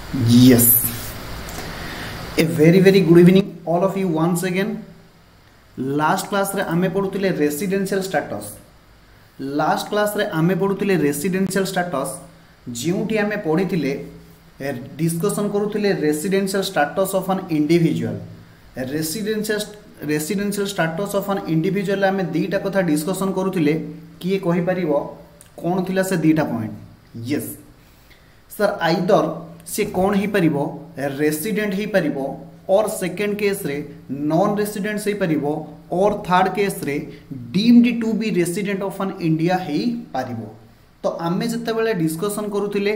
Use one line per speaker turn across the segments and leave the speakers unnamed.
Yes, a very good evening all of you once again. Last class रे आमे पढुतिले residential status. Last class रे आमे पढुतिले रेसिडेंशियल स्टेटस जिउटी आमे पढितिले डिस्कशन करूतिले residential status of an individual. Residential status of an individual आमे दीटा कथा डिस्कशन करूतिले किए कहि परिबो कोन थिला से दीटा पॉइंट. यस सर, आइदर से कौन ही परिबो रेसिडेंट ही परिबो और सेकेंड केस रे नॉन रेसिडेंट से परिबो और थर्ड केस रे deemed to be resident of an India ही परिबो. तो आमे जते बेले डिस्कशन करूथिले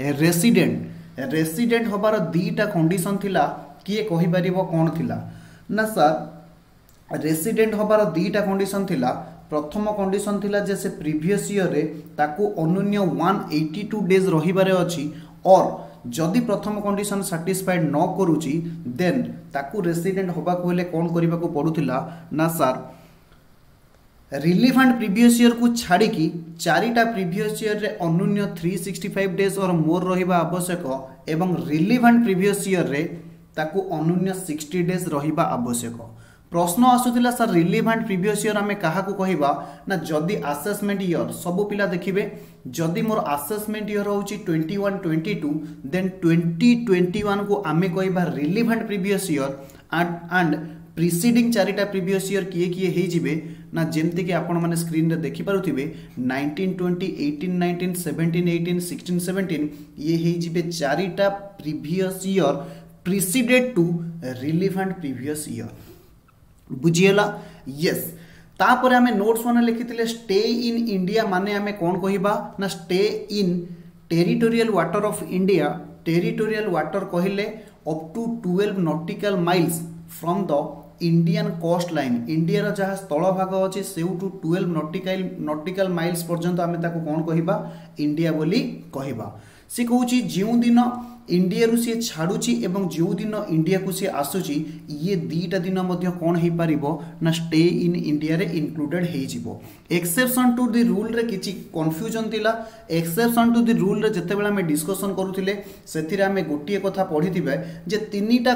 रेसिडेंट होबार दीटा कंडीशन थिला किए कहि परिबो कोन थिला ना सर. रेसिडेंट होबार दीटा कंडीशन थिला. प्रथम कंडीशन थिला जे से प्रीवियस ईयर रे ताकू अनुन्य 182 डेज रहिबारे अछि और जदि प्रथम कंडीशन सैटिस्फाइड न करूची देन ताकू रेसिडेंट होबा को हेले कोन करिबा को पडुथिला ना सर. रिलीवेंट प्रीवियस ईयर को छाड़ी की चारिटा प्रीवियस ईयर रे अनुन्य 365 डेज और मोर रहिबा आवश्यक एवं रिलीवेंट प्रीवियस ईयर रे ताकू अनुन्य 60 डेज रहिबा आवश्यक. प्रश्न आसुतिला सर रिलीवेंट प्रीवियस ईयर आमे काहा को कहिबा ना जदि असेसमेंट ईयर सब पिला देखिबे जदि मोर असेसमेंट ईयर होची 21-22 देन 2021 को आमे कहिबा relevant previous year and preceding चारिटा प्रीवियस ईयर किए हेई जिवे ना जेमति कि आपण माने स्क्रीन रे देखि पारुथिबे 1920 18-19 17-18 16-17 ये हेई जिवे चारिटा previous year preceded to relevant previous year. बुझिएला. यस, तापर आमे नोट्स माने लिखितिले स्टे इन इंडिया माने आमे कोन कहिबा ना stay in territorial water of India. Territorial water कहिले up to 12 nautical miles from the Indian coast line. India रा जहा स्थल भाग अछि सेउटू 12 नॉटिकल माइल्स पर्यंत आमे ताको कोन कहिबा इंडिया बोली कहिबा. से कहूची जिउ दिन इंडिया रु सी छाड़ुची एवं जो दिन इंडिया को सी आसुची ये दीटा दिन मध्य कौन हो पारिबो ना स्टे इन इंडिया रे इंक्लूडेड हे जिवो. एक्सेप्शन टू द रूल रे किछि कंफ्यूजन थिला. एक्सेप्शन टू द रूल रे जते बेला में डिस्कशन करूथिले सेथिरे हमें गोटिए कथा पढिथिबे जे तीनिटा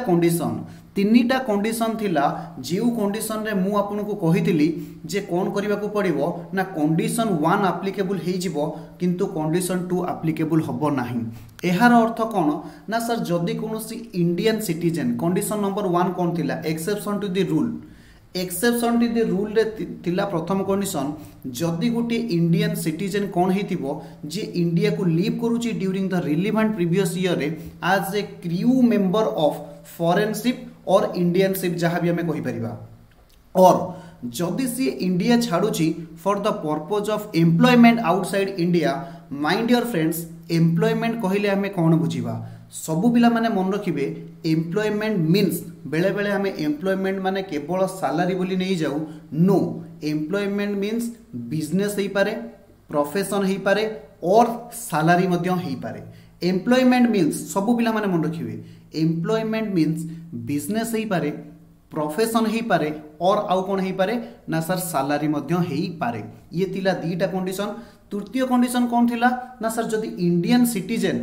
कंडीशन थिला. जिउ कंडीशन रे मु आपन को कहिथिली जे कोन करिबा को पड़िबो ना कंडीशन 1 एप्लीकेबल हे जिवो किंतु कंडीशन 2 एप्लीकेबल हबो नाही. एहार अर्थ कोन ना सर जदि कोनोसी इंडियन सिटीजन कंडीशन नंबर 1 कोन थिला exception to the rule. Exception to the rule रे थिला प्रथम कंडीशन जदि गोटे इंडियन सिटीजन कोन हेतिबो जे इंडिया को लीव करूची during the relevant previous year रे as a crew member of foreign ship और इंडियन शिप जहां भी हमें कहि परिबा और जदि सी इंडिया छाड़ुची for the purpose of employment outside India. Mind your friends, employment कहिले हमें कौन बुझीबा सबु पिला माने मन रखिबे. एम्प्लॉयमेंट मीन्स बेले बेले हमें एम्प्लॉयमेंट माने केवल सैलरी बोली नहीं जाऊ. नो, एम्प्लॉयमेंट मीन्स बिजनेस ही पारे, प्रोफेशन ही पारे और सैलरी मध्य ही पारे. एम्प्लॉयमेंट मीन्स सबु पिला माने मन रखिबे एम्प्लॉयमेंट मीन्स बिजनेस ही पारे, प्रोफेशन ही पारे और आउ कौन ही पारे ना सर सैलरी मध्य ही पारे. ये तिला दीटा कंडीशन. तृतीय कंडीशन कौन थिला ना सर जदि इंडियन सिटीजन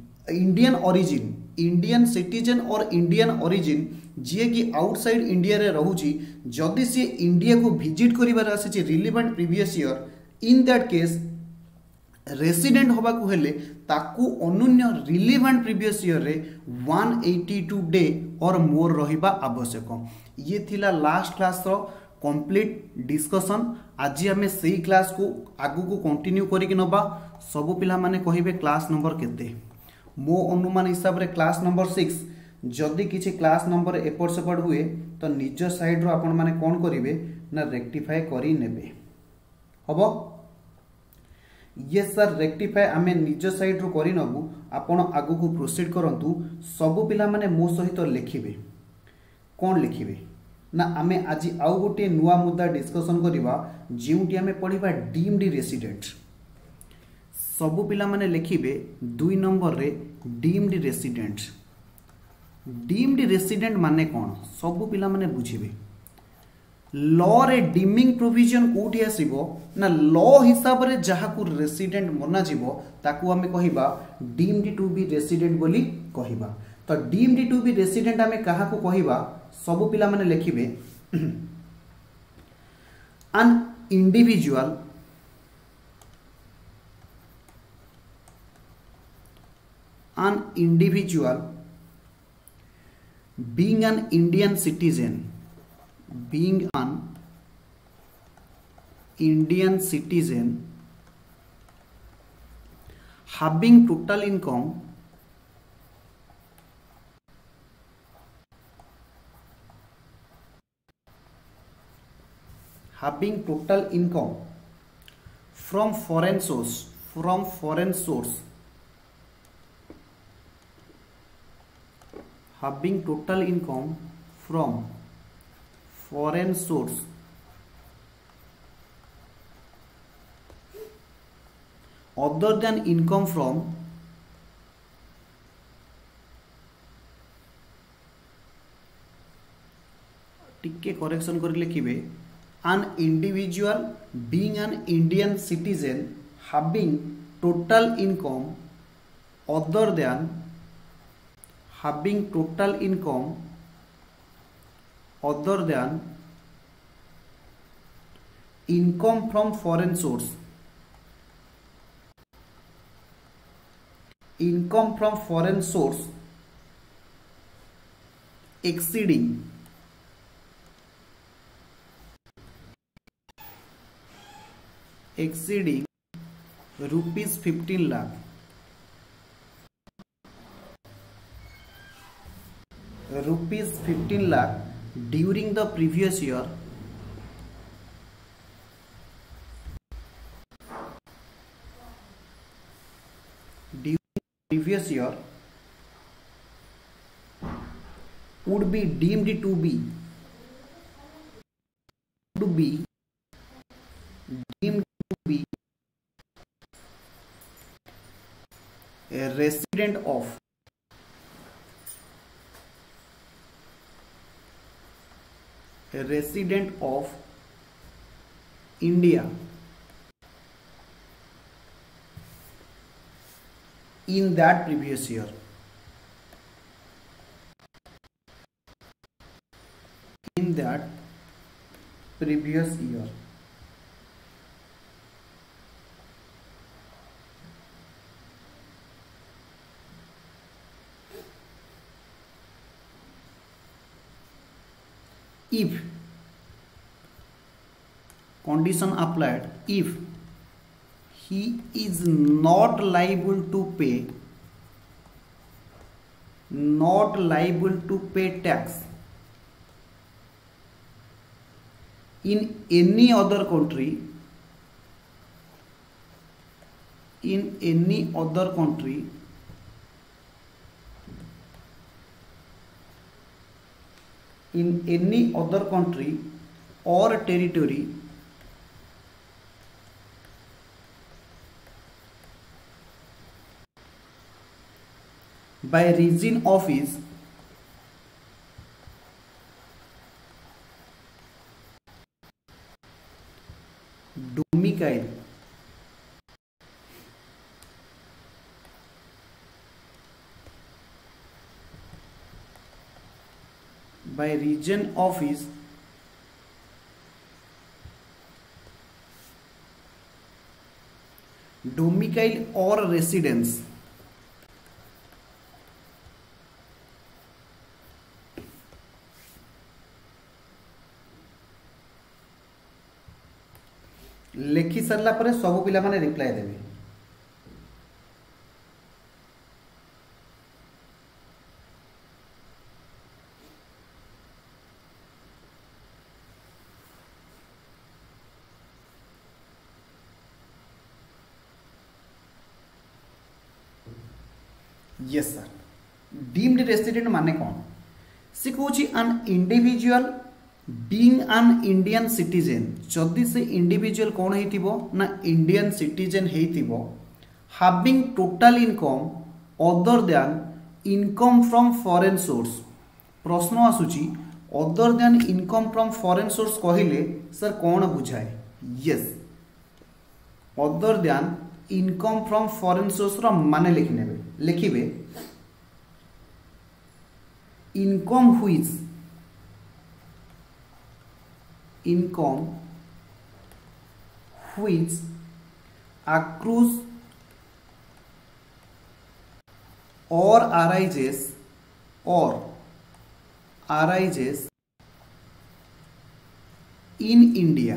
और इंडियन ओरिजिन जी कि आउटसाइड इंडिया रे रहूची जदि सी इंडिया को विजिट करिबार आसी relevant previous year in that case resident होबा को हेले ताकू अनुन्य रिलीवेंट प्रीवियस ईयर रे 182 डे और मोर रहिबा आवश्यक. ये थिला लास्ट क्लास रो कंप्लीट डिस्कशन. आज हमें सही क्लास को आगु को कंटिन्यू करिक नबा. सब पिला माने कहिबे क्लास नंबर केते. मो अनुमान हिसाब रे क्लास नंबर 6. जदि किछि क्लास नंबर एपट सेपट हुए तो निज साइड रो आपण माने कोन करिवे ना रेक्टिफाई करि नेबे. हबो ये सर रेक्टिफाई आमे निज साइड रो करि नबु. आपण आगु को प्रोसीड करंतु. सब पिला माने मो सहित लिखिबे. कोन लिखिबे ना आमे आज आउ गोटे नुआ मुद्दा डिस्कशन करिबा जिउटी आमे पढिबा डीम्ड रेसिडेंट. सबु पिला माने लिखिबे 2 नंबर रे डीम्ड रेसिडेंट. डीम्ड रेसिडेंट माने कोन सबु पिला माने बुझिबे. लॉ रे डीमिंग प्रोविजन कोठी आसीबो ना लॉ हिसाब रे जहा को रेसिडेंट मना जीवो ताकू हमें कहिबा डीम्ड टू बी रेसिडेंट बोली कहिबा। तो डीम्ड टू बी रेसिडेंट हमें कहा को कहिबा सब पिला माने लिखिबे an individual being an Indian citizen having total income from foreign source having total income from foreign source other than income from टिके करेक्शन कर लिखिबे an individual being an Indian citizen having total income other than income from foreign source exceeding rupees 15 lakh during the previous year would be deemed to be a resident of India in that previous year. If condition applied, if he is not liable to pay tax in any other country or territory by reason of his domicile or residence लिखि सरला परे सब पिला माने reply देबे। Yes sir deemed resident माने कौन से कहूची an individual being an Indian citizen जदि से इंडिविजुअल कौन हेतिबो ना इंडियन सिटीजन हेतिबो having total income other than income from foreign source प्रश्न आसुची other than income from foreign source कहले सर कौन बुझाए? Yes, other than income from foreign source रो माने लिखिबे income which accrues or arises in India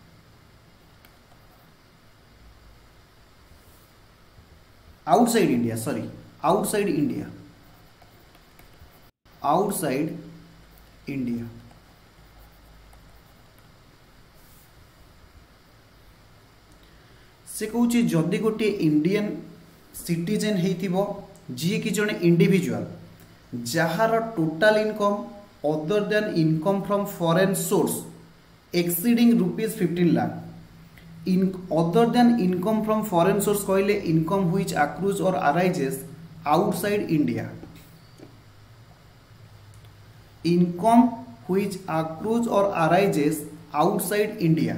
outside India से कहूँ जदि गोटे इंडियन सिटीजेन होइथिबो जी कि जने इंडिविजुअल जहार total income other than income from foreign source exceeding ₹15 lakh other than income from foreign source कहले income which accrues or arises outside India, income which accrues or arises outside India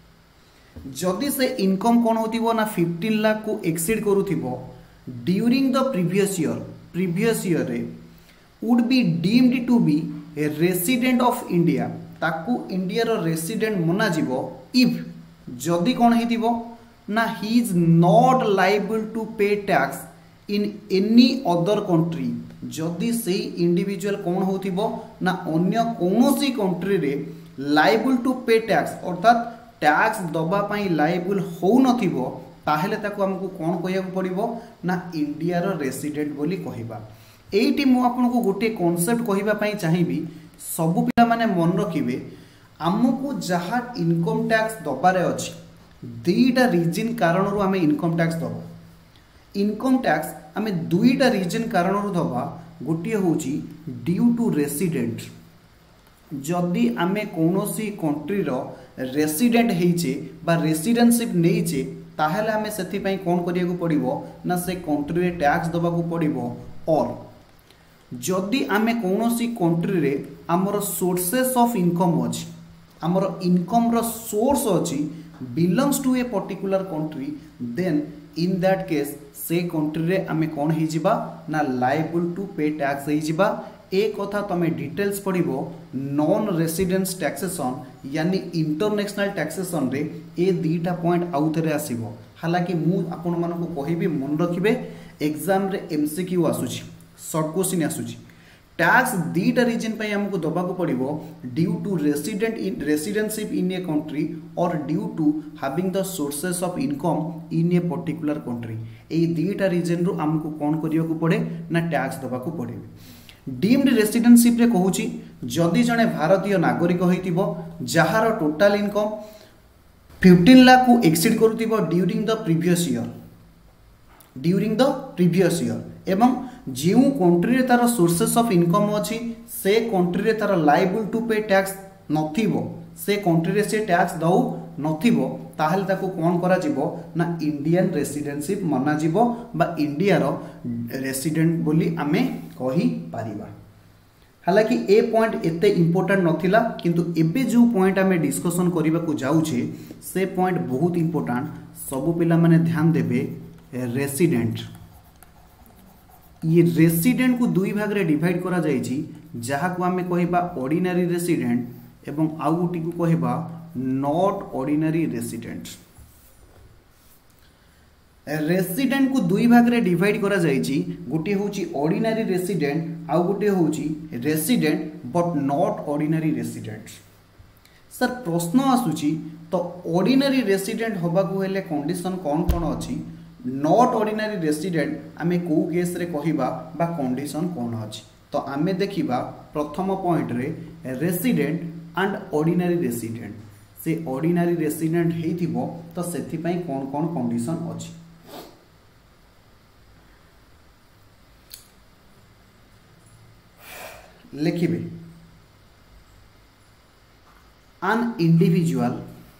जदि से income कौन होतिबो ना 15 लाख को exceed करूथिबो during the previous year रे would be deemed to be a resident of India ताकू India रो रेसिडेंट मना जीवो इफ जदि कौन हेतिबो ना he is not liable to pay tax in any other country जदि से इंडिविजुअल कौन होतिबो ना अन्य कोनोसी कंट्री रे लायबल टू पे टैक्स अर्थात टैक्स दबा पाई लायबल हो नथिबो ताहेले ताको हमकु कोन कहया पड़िबो ना इंडिया रो रेसिडेंट बोली कहिबा। एइटी मु आपनको गोटे कांसेप्ट कहिबा पाई चाहिबी सबु पिला माने मन रखिबे हमकु जहा इनकम टैक्स दबारे अछि दुईटा रीजन कारणरू हमें इनकम टैक्स दबो। इनकम टैक्स हमें दुईटा रीजन कारणरू दबा गोटे होची ड्यू टू रेसिडेंट जदि आमे कोनोसी कंट्री रो रेसिडेंट हेइचे बा रेसिडेंटशिप नेइचे ताहेले हमें सेति पई कोन करिया पड़िबो ना से कंट्री रे टैक्स दबा को पड़िबो। और जदि आमे कोनोसी कंट्री रे हमर सोर्सेस ऑफ इनकम अछि हमर इनकम रो सोर्स अछि belongs to a particular country then in that case से कंट्री रे आमे कोन हे जिबा ना लायबल टू पे टैक्स हे जिबा। ए कथा तमे डिटेल्स पढ़िबो नॉन रेसिडेंस टैक्सेशन यानी इंटरनेशनल टैक्सेशन रे ए दीटा पॉइंट आउथरे आसीबो। हालांकि मु आपण मानको कहिबी मन रखिबे एग्जाम रे एमसीक्यू आसुची शॉर्ट क्वेश्चन आसुची टैक्स दीटा रीजन पे हमको दबा को पड़िबो due to residentship in a country और due to having the sources of income in a particular country. ए दीटा रीजन रो हमको कोन करियो को पड़े ना टैक्स दबा को पड़े। डीम्ड रेसिडेंटशिप रे कहूची जदि जने भारतीय नागरिक होइतिबो जहार टोटल इनकम 15 लाख को एक्सीड करूतिबो ड्यूरिंग द प्रीवियस ईयर एवं जो कंट्री रे तार सोर्सेस ऑफ इनकम अछि से कंट्री रे तार लायबल टू पे टैक्स नथिबो से कंट्री रे से टैक्स दउ नथिबो ताहले ताको कोन करा जिवो ना इंडियन रेसिडेंटशिप मना जिवो बा इंडिया रो रेसिडेंट बोली आमे कही पारिबा। हालांकि ए पॉइंट एते इंपोर्टेंट नथिला किंतु एबे जो पॉइंट आमे डिस्कशन करिबा को जाउछे से पॉइंट बहुत इंपोर्टेंट सबु पिला माने ध्यान देबे। रेसिडेंट ये रेसिडेंट को दुई भाग रे डिवाइड करा जायछि जहा को आमे कहिबा ऑर्डिनरी रेसिडेंट एवं आउ गोटी को कहिबा नॉट ऑर्डिनरी रेसिडेंट। रेसिडेंट को दुई भाग रे डिवाइड करा जायछि गोटे होची ऑर्डिनरी रेसिडेंट आउ गोटे होची resident but not ordinary resident. Sir प्रश्न आसुची तो ऑर्डिनरी रेसिडेंट होबा को हेले कंडीशन कोन कोन अछि नॉट ऑर्डिनरी रेसिडेंट आमे को केस रे कहिबा बा कंडीशन कोन अछि तो आमे देखिबा प्रथम पॉइंट रे रेसिडेंट एंड ऑर्डिनरी रेसिडेंट से ऑर्डिनरी रेसिडेंट हेतिबो तो सेथि पई कोन कोन कंडीशन अछि। लिखिबे an individual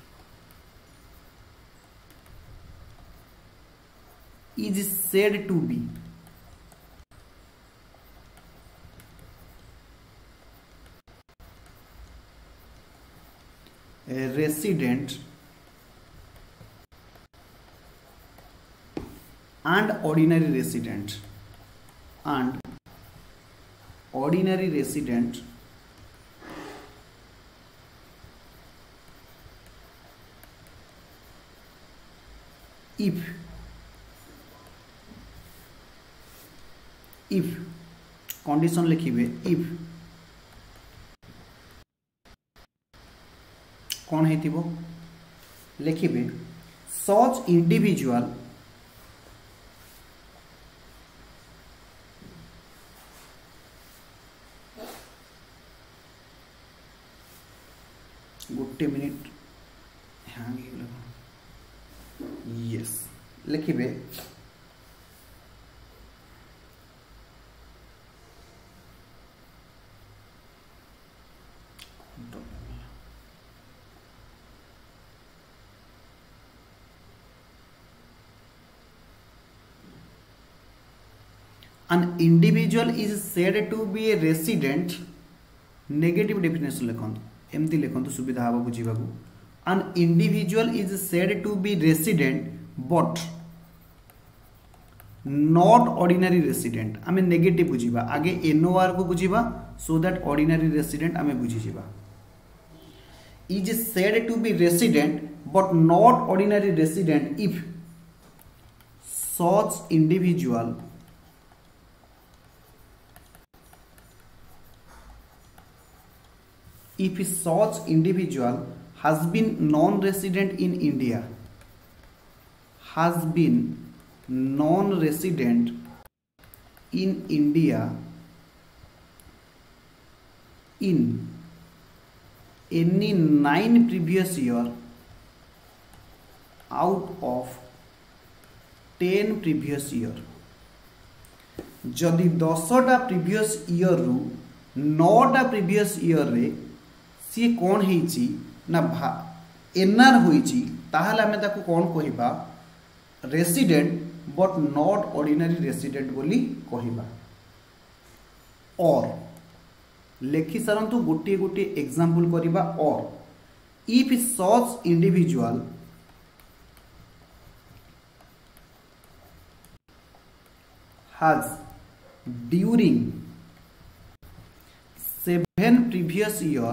is said to be resident and ordinary resident if condition लिखिबे if कौन हेतिबो लिखिबे such individual गोटे मिनिट हैंग यस लिखिबे an individual is said to be a resident negative definition लिखंतु एमती लिखंतु सुविधा हबो बुझीबाकू an individual is said to be resident but not ordinary resident आमे नेगेटिव बुझीबा आगे nor को बुझीबा so that ordinary resident आमे बुझी जीबा is said to be resident but not ordinary resident if such individual has been non-resident in India, in any 9 previous year out of 10 previous year जदि 10टा previous year रु 9टा previous year रे सी कौन हेची ना एनआर होईची ताहले हमें ताको कौन कहिबा resident but not ordinary resident बोली कहिबा और लेखि सारंतु गोटे गोटे एग्जांपल करिबा और if such individual has during 7 previous year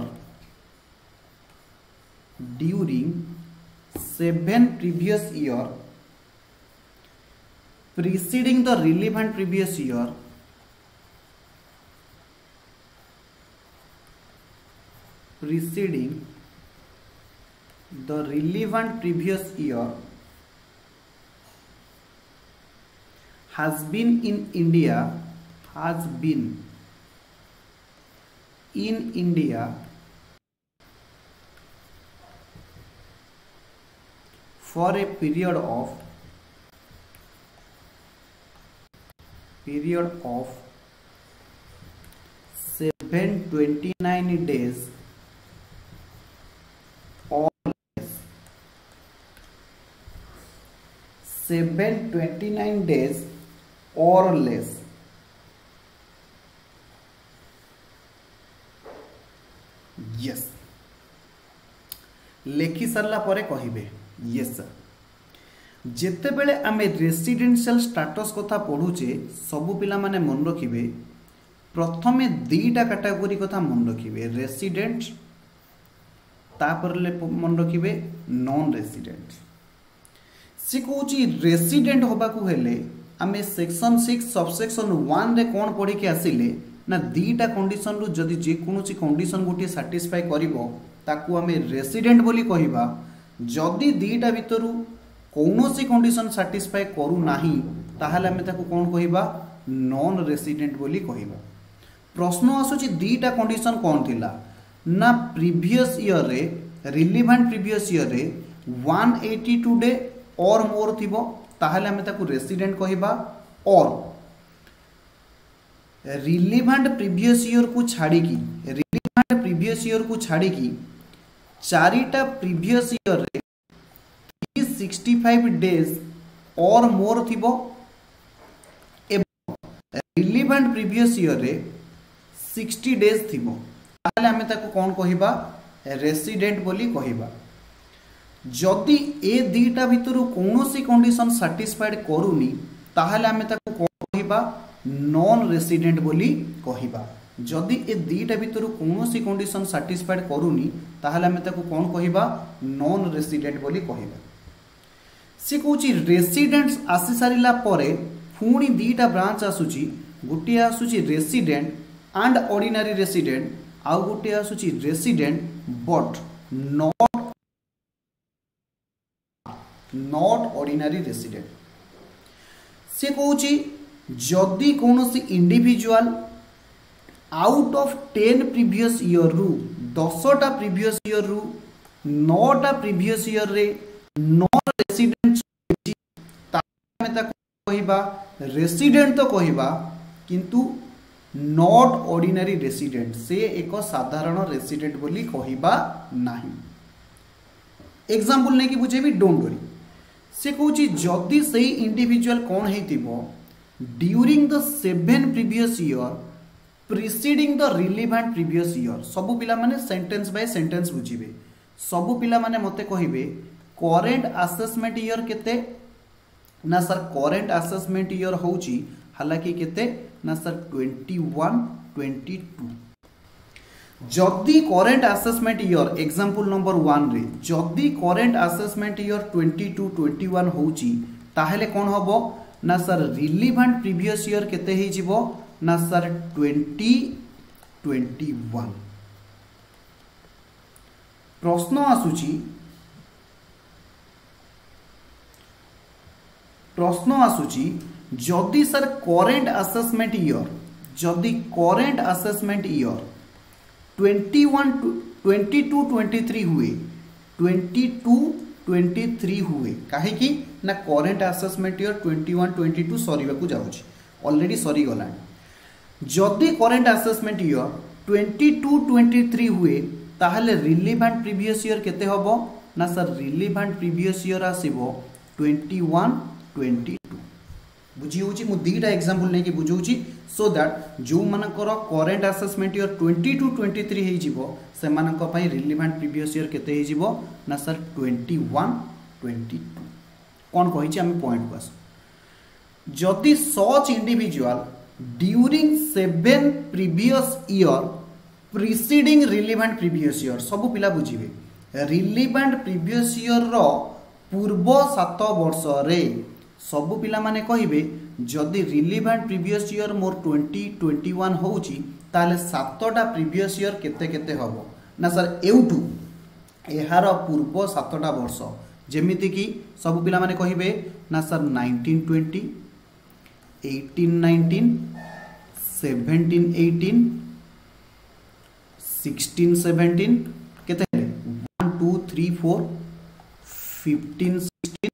preceding the relevant previous year has been in India for a period of 729 days or less 729 days or less yes लेखि सरला परे कहिबे yes sir जेते बेले आमे रेसिडेंशियल स्टेटस कथा पढुचे सब पिला माने मन रखिबे प्रथमे दुईटा कैटेगरी कथा मन रखिबे रेसिडेंट तापर ले मन रखिबे नॉन रेसिडेंट से कहूची रेसिडेंट होबा को हेले आमे सेक्शन 6 सबसेक्शन 1 रे कोन पढी के आसिले ना दुईटा कंडीशन रु जदी जे कोनोची कंडीशन गोटी सैटिस्फाई करिवो ताकू आमे रेसिडेंट बोली कहिबा जदी दुईटा भितरु कौनसी कंडीशन सैटिस्फाई करू नाही ताहले हमें ताकू कोन कहिबा नॉन रेसिडेंट बोली कहिबा प्रश्न आसुची दुईटा कंडीशन कोन थिला ना प्रीवियस ईयर रे रिलेवेंट प्रीवियस ईयर रे 182 डे और मोर थिबो ताहले हमें ताकू रेसिडेंट कहिबा और रिलेवेंट प्रीवियस ईयर को छाड़ी की चारिटा प्रीवियस ईयर रे 365 डेज और मोर थिबो रिलेवेंट प्रीवियस ईयर रे 60 डेज थिबो ताले हमें ताको कोन कहिबा रेसिडेंट बोली कहिबा। जदि ए दीटा भितर कौनसी कंडीशन सैटिस्फाइड करूनी ताहले आमे ताको कोन कहिबा नॉन रेसिडेंट बोली कहिबा। जदि ए दीटा भितर कौनसी कंडीशन सैटिस्फाइड करूनी ताहले आमे ताको कोन कहिबा नॉन रेसिडेंट बोली कहिबा। से कहूची रेसिडेंट्स आसी सारिला परे पुणी दीटा ब्रांच आसुची, गोटे आसुची रेसिडेंट एंड ऑर्डिनरी रेसिडेंट, आउ गोटे आसुची resident but not ordinary resident. से कहूची जदि कौनसी individual out of 10 previous year रु 10टा प्रीवियस ईयर रु 9टा प्रीवियस ईयर रे नॉन रेसिडेंट तामे ताको कहिबा रेसिडेंट तो कहिबा किंतु नॉट ऑर्डिनरी रेसिडेंट, से एक साधारण रेसिडेंट बोली कहिबा नाही। एग्जांपल नै कि बुझेबी डोंट वरी। से कहूची जदि सही इंडिविजुअल कौन हेतिबो during the 7 previous year preceding the relevant previous year. सब पिला माने सेंटेंस बाय सेंटेंस बुझिबे। सब पिला माने मते कहिबे करेंट असेसमेंट ईयर केते ना सर करेंट असेसमेंट ईयर होउची हालांकि केते ना सर 21 22। जदि current assessment year example number 1 रे जदि करेंट असेसमेंट ईयर 22 21 होउची ताहेले कोन हबो ना सर रिलेवेंट प्रीवियस ईयर केते हे जिवो ना सर 20 21। प्रश्न आसुची जदि सर करेंट असेसमेंट ईयर जदि करेंट असेसमेंट ईयर 22 23 हुए 22 23 हुए काहे कि ना करेंट असेसमेंट ईयर 21 22 सरीबा को जाउची ऑलरेडी सरी गला। जदि करेंट असेसमेंट ईयर 22 23 हुए ताहले रिलेवेंट प्रीवियस ईयर केते हबो ना सर रिलेवेंट प्रीवियस ईयर आसीबो 21 22। बुझी होची मु दीटा एग्जांपल नै कि बुझौची सो दैट जो मानकर करेंट असेसमेंट ईयर 22 23 हे जिवो से मानक पई रिलेवेंट प्रीवियस ईयर केते हे जिवो ना सर 21 22। कोन कहिची हम पॉइंट पास जदि such individual during 7 previous year preceding relevant previous year सब पिला बुझिबे रिलेवेंट प्रीवियस ईयर रो पूर्व 7 वर्ष रे सब पिला माने कहिबे जदि रिलेवेंट प्रीवियस ईयर मोर 20 21 होउची ताले 7टा प्रीवियस ईयर केते केते हबो ना सर एउटू एहार पूर्व 7टा वर्ष जेमिति कि सब पिला माने कहिबे ना सर 19 20 18 19 17 18 16 17 केते 1 2 3 4 15 16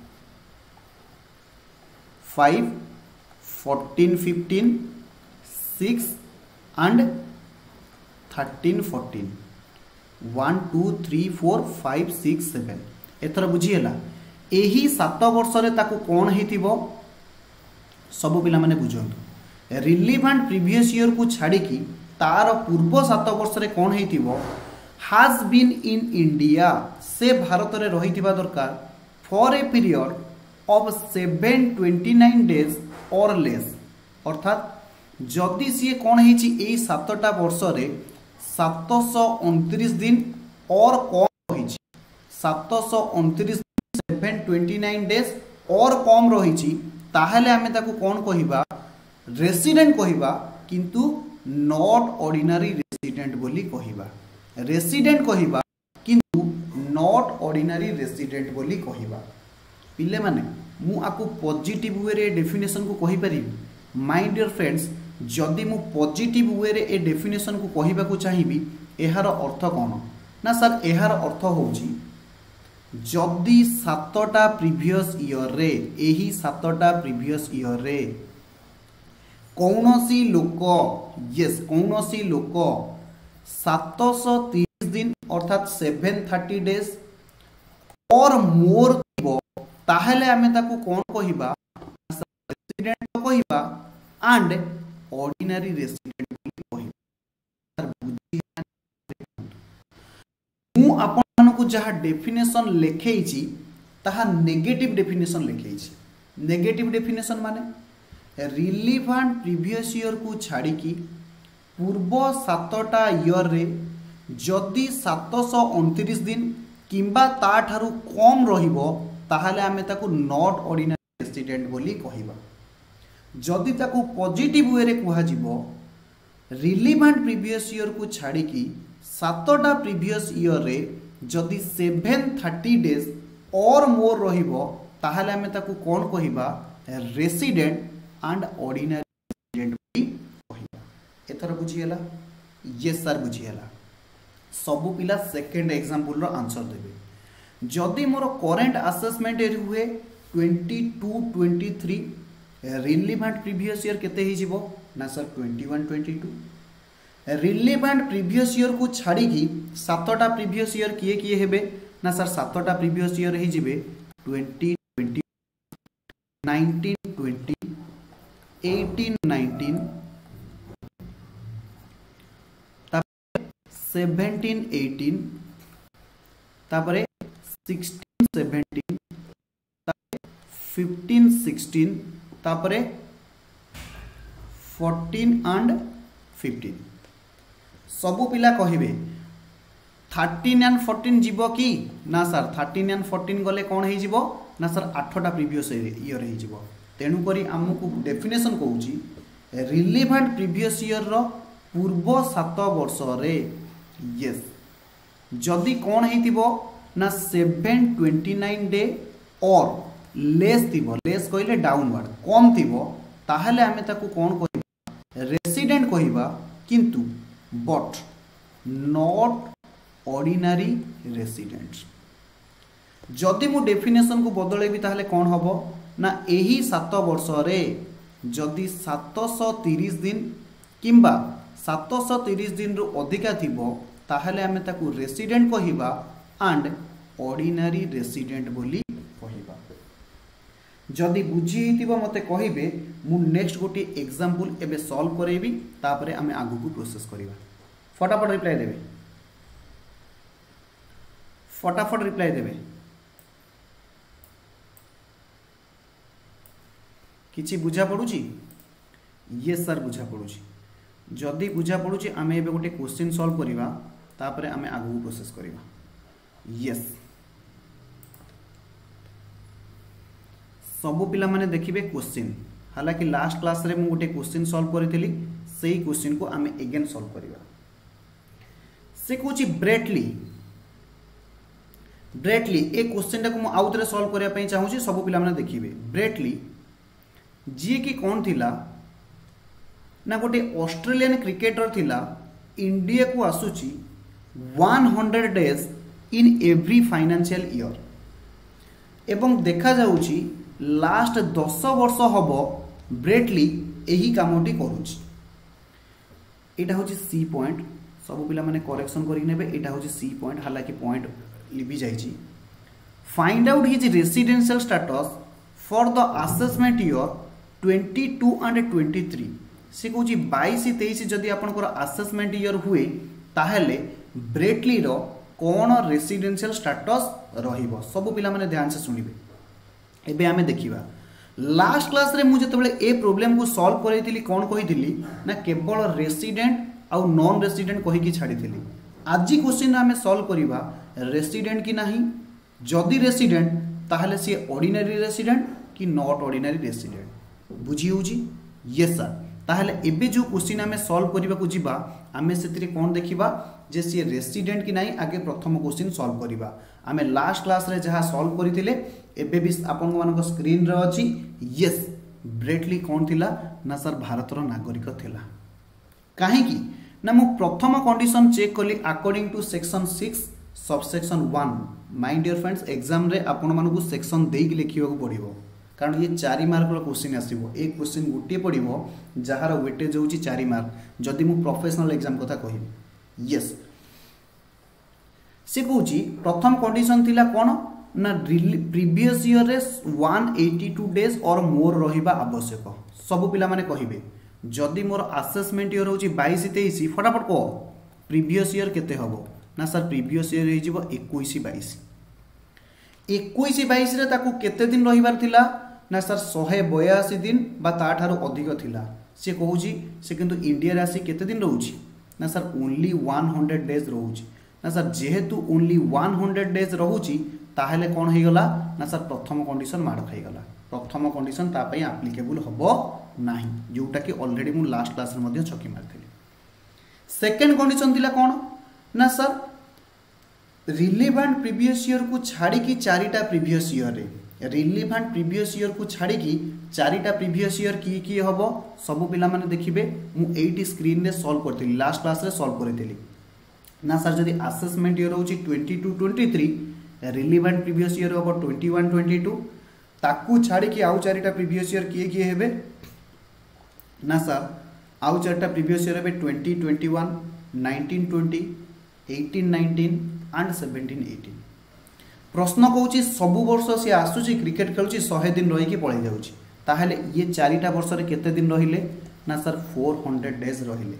5 14 15 6 and 13 14 1 2 3 4 5 6 7 एथर बुझीला एही 7 वर्ष रे ताकू कोन हेतिबो सब पिला माने बुझंतु रिलेवेंट प्रीवियस ईयर को छाड़ी की तार पूर्व 7 वर्ष रे कोन हेतिबो हैज बीन इन इंडिया से भारत रे रहितिबा दरकार for a period of 729 days or less अर्थात जदि सी कौन हेची ए 7टा वर्ष रे 729 दिन और कम रही 729 729 डेज और कम रही ताहले आमे ताकू कौन कहिबा रेसिडेंट कहिबा किंतु नॉट ऑर्डिनरी रेसिडेंट बोली कहिबा रेसिडेंट कहिबा किंतु नॉट ऑर्डिनरी रेसिडेंट बोली कहिबा। पिले माने मु आकु पॉजिटिव वे रे डेफिनेशन को कहि पारि माय डियर फ्रेंड्स जदि मु पॉजिटिव वे रे ए डेफिनेशन को कहिबा को चाहिबी एहार अर्थ कोन ना सर एहार अर्थ होउची जदि 7टा प्रीवियस ईयर रे एही 7टा प्रीवियस ईयर रे कौनसी लोक यस कौनसी लोक 730 दिन अर्थात 730 डेज और मोर ताहले आमे ताकू कोन कहिबा रेसिडेंट कहिबा एंड ऑर्डिनरी रेसिडेंट कहिबा। जहाँ डेफिनेशन लिखेइछि ताहा नेगेटिव डेफिनेशन लिखेइछि। नेगेटिव डेफिनेशन माने रिलीवेंट प्रीवियस ईयर को छाड़ी की पूर्व 7टा ईयर रे जदि 729 दिन किंबा ता ठारू कम रहिबो ताहाले आमे ताकू नॉट ऑर्डिनरी रेसिडेंट बोली कहिबा। जदि ताकू पॉजिटिव वे रे कुहा जिवो रिलीवेंट प्रीवियस ईयर को छाड़ी की 7टा प्रीवियस ईयर रे जदि 730 डेज और मोर रहिबो ताहाले आमे ताकू कोन कहिबा रेसिडेंट एंड ऑर्डिनरी रेसिडेंट बोली कहिबा। एथर बुझियला? Yes sir बुझियला। सबु पिला सेकंड एग्जांपल रो आंसर देबे। जदि मोर करंट असेसमेंट एर हुए 22-23 रिलीवेंट प्रीवियस ईयर केते ही जिवो ना सर 21-22। रिलीवेंट प्रीवियस ईयर को छाड़ी की 7टा प्रीवियस ईयर किए किए हेबे ना सर 7टा प्रीवियस ईयर ही जिवे 2020 19-20 18-19 17-18 तापरे 16-17 15-16 तापरे 14 and 15। सबु पिला कहिबे 13 and 14 जीवो की ना सर 13 and 14 गले कौन है जीवो ना सर 8टा प्रीवियस ईयर है जीवो। तेणु करी हमकु डेफिनेशन कहूची रिलीवेंट प्रीवियस ईयर रो पूर्व 7 वर्ष रे यस जदि कौन है ना 729 डे और लेस थिबो लेस कहले डाउनवर्ड कम थिबो ताहले आमे ताकू कौन कहिबा रेसिडेंट कहिबा किंतु बट नॉट ऑर्डिनरी रेसिडेंट्स। जदि मु डेफिनेशन को बदलेबी ताहले कौन हबो ना एही 7 वर्ष रे जदि 730 दिन किंबा 730 दिन रु अधिका थिबो ताहले आमे ताकू रेसिडेंट कहिबा एंड ऑर्डिनरी रेसिडेंट बोली कहिबा। जदि बुझी हितिबो मते कहिबे मु नेक्स्ट गोटी एग्जांपल एबे सॉल्व करेबी तापरे आमे आगु को प्रोसेस करिबा। फटाफट रिप्लाई देबे फटाफट रिप्लाई देबे। किछि बुझा पडुची? यस सर बुझा पडुची। जदि बुझा पडुची आमे एबे गोटे क्वेश्चन सॉल्व करिबा तापरे आमे आगु को प्रोसेस करिबा। यस सबु पिला माने देखिबे क्वेश्चन। हालांकि लास्ट क्लास रे मु गोटे क्वेश्चन सॉल्व करितली सेही क्वेश्चन को आमे अगेन सॉल्व करिबा। से कोची ब्रेटली ए क्वेश्चन टाको मु आउतरे सॉल्व करिया पई चाहूची। सबु पिला माने देखिबे ब्रेटली जी की कौन थिला ना गोटे ऑस्ट्रेलियन क्रिकेटर थिला इंडिया को आसुची 100 days in every financial year एवं देखा जाउची लास्ट 10 वर्ष हबो ब्रेटली एही कामटी करूची। एटा होची सी पॉइंट। सब पिला माने करेक्शन करि नेबे। एटा होची सी पॉइंट। हालांकि पॉइंट लिबी जाईची। Find out his residential status for the assessment year 22 and 23। से कहूची 22-23 जदि आपनकर असेसमेंट ईयर हुए ताहेले ब्रेटली रो कौन रेसिडेंशियल स्टेटस रहिबो। सब पिला माने ध्यान से सुनिबे। एबे आमे देखिबा लास्ट क्लास रे मु जतबेले ए प्रॉब्लम को सॉल्व करैतिली कौन कहितिली ना केवल रेसिडेंट आउ नॉन रेसिडेंट कहि की छाडितिली। आजि क्वेश्चन आमे सॉल्व करिबा रेसिडेंट की नाही। जदि रेसिडेंट ताहले से ऑर्डिनरी रेसिडेंट कि नॉट ऑर्डिनरी रेसिडेंट बुझी होउची? Yes sir. ताहले एबे जो क्वेश्चन आमे सॉल्व करिबा को जिबा आमे सेतिरे कोन देखिबा जे सी रेसिडेंट की नाही। आगे प्रथम क्वेश्चन सॉल्व करिबा। आमे लास्ट क्लास रे जहा सॉल्व करितिले एबे भी आपन मानको स्क्रीन रे अछि। यस ब्रेटली कोन थिला ना सर भारतर नागरिक थिला। काहे की ना मु प्रथम कंडीशन चेक कली according to section 6 subsection 1। My dear friends exam रे आपन मानको सेक्शन देई के लिखियो को पड़िबो कारण ये 4 मार्क रो क्वेश्चन आसीबो। एक क्वेश्चन गुटे पड़िबो जहार वेटेज होची 4 मार्क जदि मु प्रोफेशनल एग्जाम कथा कहि। यस से कहूची प्रथम कंडीशन थिला कोन ना प्रीवियस ईयर रे 182 डेज और मोर रहिबा आवश्यक। सब पिला माने कहिबे जदि मोर असेसमेंट ईयर होची 22-23 फटाफट को प्रीवियस ईयर केते हबो ना सर प्रीवियस ईयर हो 21-22 21-22 रे ताकू केते दिन रहिबार थिला ना सर 182 दिन बा ताठारो अधिक थिला से कहूची से किंतु इंडिया रे आसी केते दिन रहउची ना सर ओनली 100 डेज रहउची ना सर जेहेतु ओनली 100 डेज रहउची ताहेले कोन हे गला ना सर प्रथम कंडीशन माड खाई गला प्रथम कंडीशन ता पई एप्लीकेबल हबो नाही जोटा कि ऑलरेडी मु लास्ट क्लास रे मध्ये छकी मारथिली सेकंड कंडीशन थिला कोन ना सर रिलेवेंट प्रीवियस ईयर को छाड़ी की चारिटा प्रीवियस ईयर रे रिलेवेंट प्रीवियस ईयर को छाड़ी की चारिटा प्रीवियस ईयर की हबो सब पिला माने देखिबे मु 8 स्क्रीन रे सॉल्व करथिली लास्ट क्लास रे सॉल्व करथिली ना सर जदी असेसमेंट ईयर होची 22-23 रिलेवेंट प्रीवियस ईयर हबो 21-22 ताकू छाड़ी की आउ चारिटा प्रीवियस ईयर किए हेबे ना सर आउ चारिटा प्रीवियस ईयर हेबे 2021 1920 18-19 एंड 17-18 प्रश्न कहूँ सबु वर्ष सी आसूची क्रिकेट खेलुची 100 दिन रही पड़े जाऊँगी ताहले ये चारिटा वर्ष रे केते दिन रहिले ना सर 400 डेज रहिले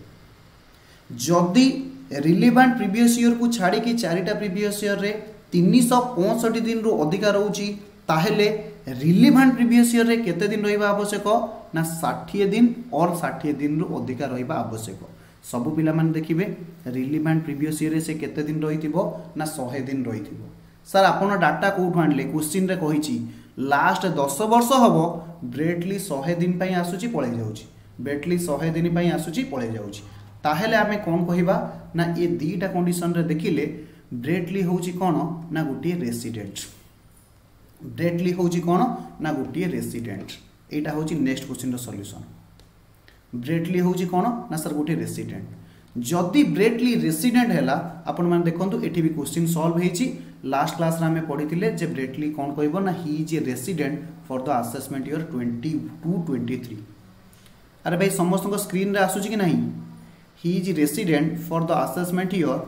जदि रिलेवेंट प्रीवियस ईयर को छाड़ी की चारिटा प्रीवियस ईयर रे 365 दिन रु अधिका रहउची ताहले रिलेवेंट प्रीवियस ईयर रे केते दिन रहिबा आवश्यक ना 60 दिन और 60 दिन रु अधिका रहिबा आवश्यक सबु पिला माने देखिबे रिलेवेंट प्रीवियस ईयर से केते दिन रहिथिबो ना 100 दिन रहिथिबो सर आपण डाटा कोठु आनले क्वेश्चन रे कहिची लास्ट 10 वर्ष हबो ब्रेटली 100 दिन पई आसुची पळे जाउची ब्रेटली 100 दिन पई आसुची पळे जाउची ताहेले आमे कोन कहिबा ना ये दीटा कंडीशन रे देखिले ब्रेटली होउची कोन ना गुटी रेसिडेंट ब्रेटली होउची कोन ना गुटी रेसिडेंट एटा होउची नेक्स्ट क्वेश्चन रो सॉल्यूशन ब्रेटली होउची कोन ना सर गोटे रेसिडेंट जदि ब्रेटली रेसिडेंट हैला आपण माने देखंतु एठी भी क्वेश्चन सॉल्व हेची लास्ट क्लास रे हमें पढिथिले जे ब्रेटली कोन कहबो ना he is a resident for the assessment year 22-23 अरे भाई समस्त को स्क्रीन रे आसुची कि नहीं he is resident for the assessment year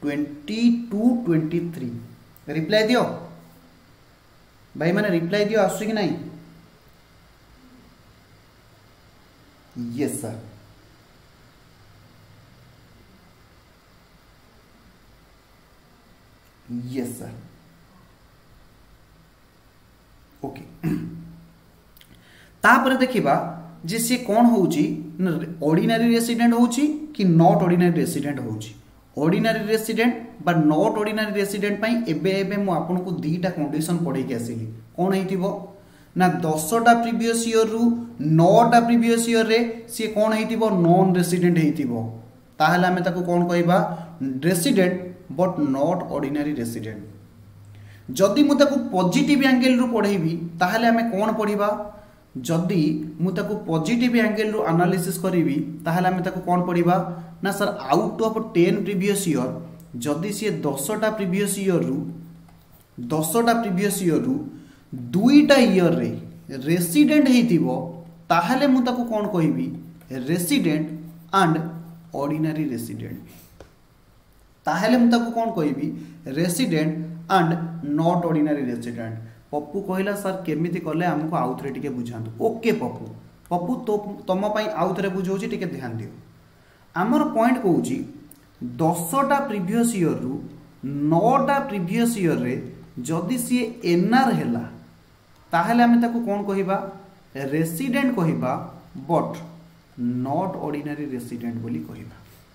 22-23 reply दियो भाई माने रिप्लाई दियो आसुची कि नहीं Yes sir. Yes sir. Okay. तापर देखिबा जे से कोन होउची ऑर्डिनरी रेसिडेंट होउची कि नॉट ऑर्डिनरी रेसिडेंट होउची ऑर्डिनरी रेसिडेंट बा नॉट ऑर्डिनरी रेसिडेंट पई एबे मु आपन को दीटा कंडीशन पढे के आसीली कोन हेतिबो ना 10टा प्रीवियस ईयर रु 9टा प्रीवियस ईयर रे सी कोन हेतिबो नॉन रेसिडेंट हेतिबो ताहले हमें ताको कोन कहबा resident but not ordinary resident जदि मु ताको पॉजिटिव एंगल रु पढेबी ताहले हमें कोन पढिबा जदि मु ताको पॉजिटिव एंगल रु एनालिसिस करिवि ताहले हमें ताको कोन पढिबा ना sir out of 10 previous year जदि सी 10टा प्रीवियस ईयर रु दुईटा ईयर रे रेसिडेंट हेतिबो ताहले मु ताको कोन कहबी रेसिडेंट एंड ऑर्डिनरी रेसिडेंट ताहले मु ताको कोन कहबी resident and not ordinary resident Pappu कहला सर केमिति कले हमको आउथरे टिके बुझांतु ओके पप्पू तो तम पई आउथरे बुझौची टिके ध्यान दियो हमर पॉइंट कहूची 10टा प्रीवियस ईयर रु 9टा प्रीवियस ईयर रे जदि सी एनआर हैला ताहले हमें ताको कोन कहिबा रेसिडेंट कहिबा बट नॉट ऑर्डिनरी रेसिडेंट बोली कहिबा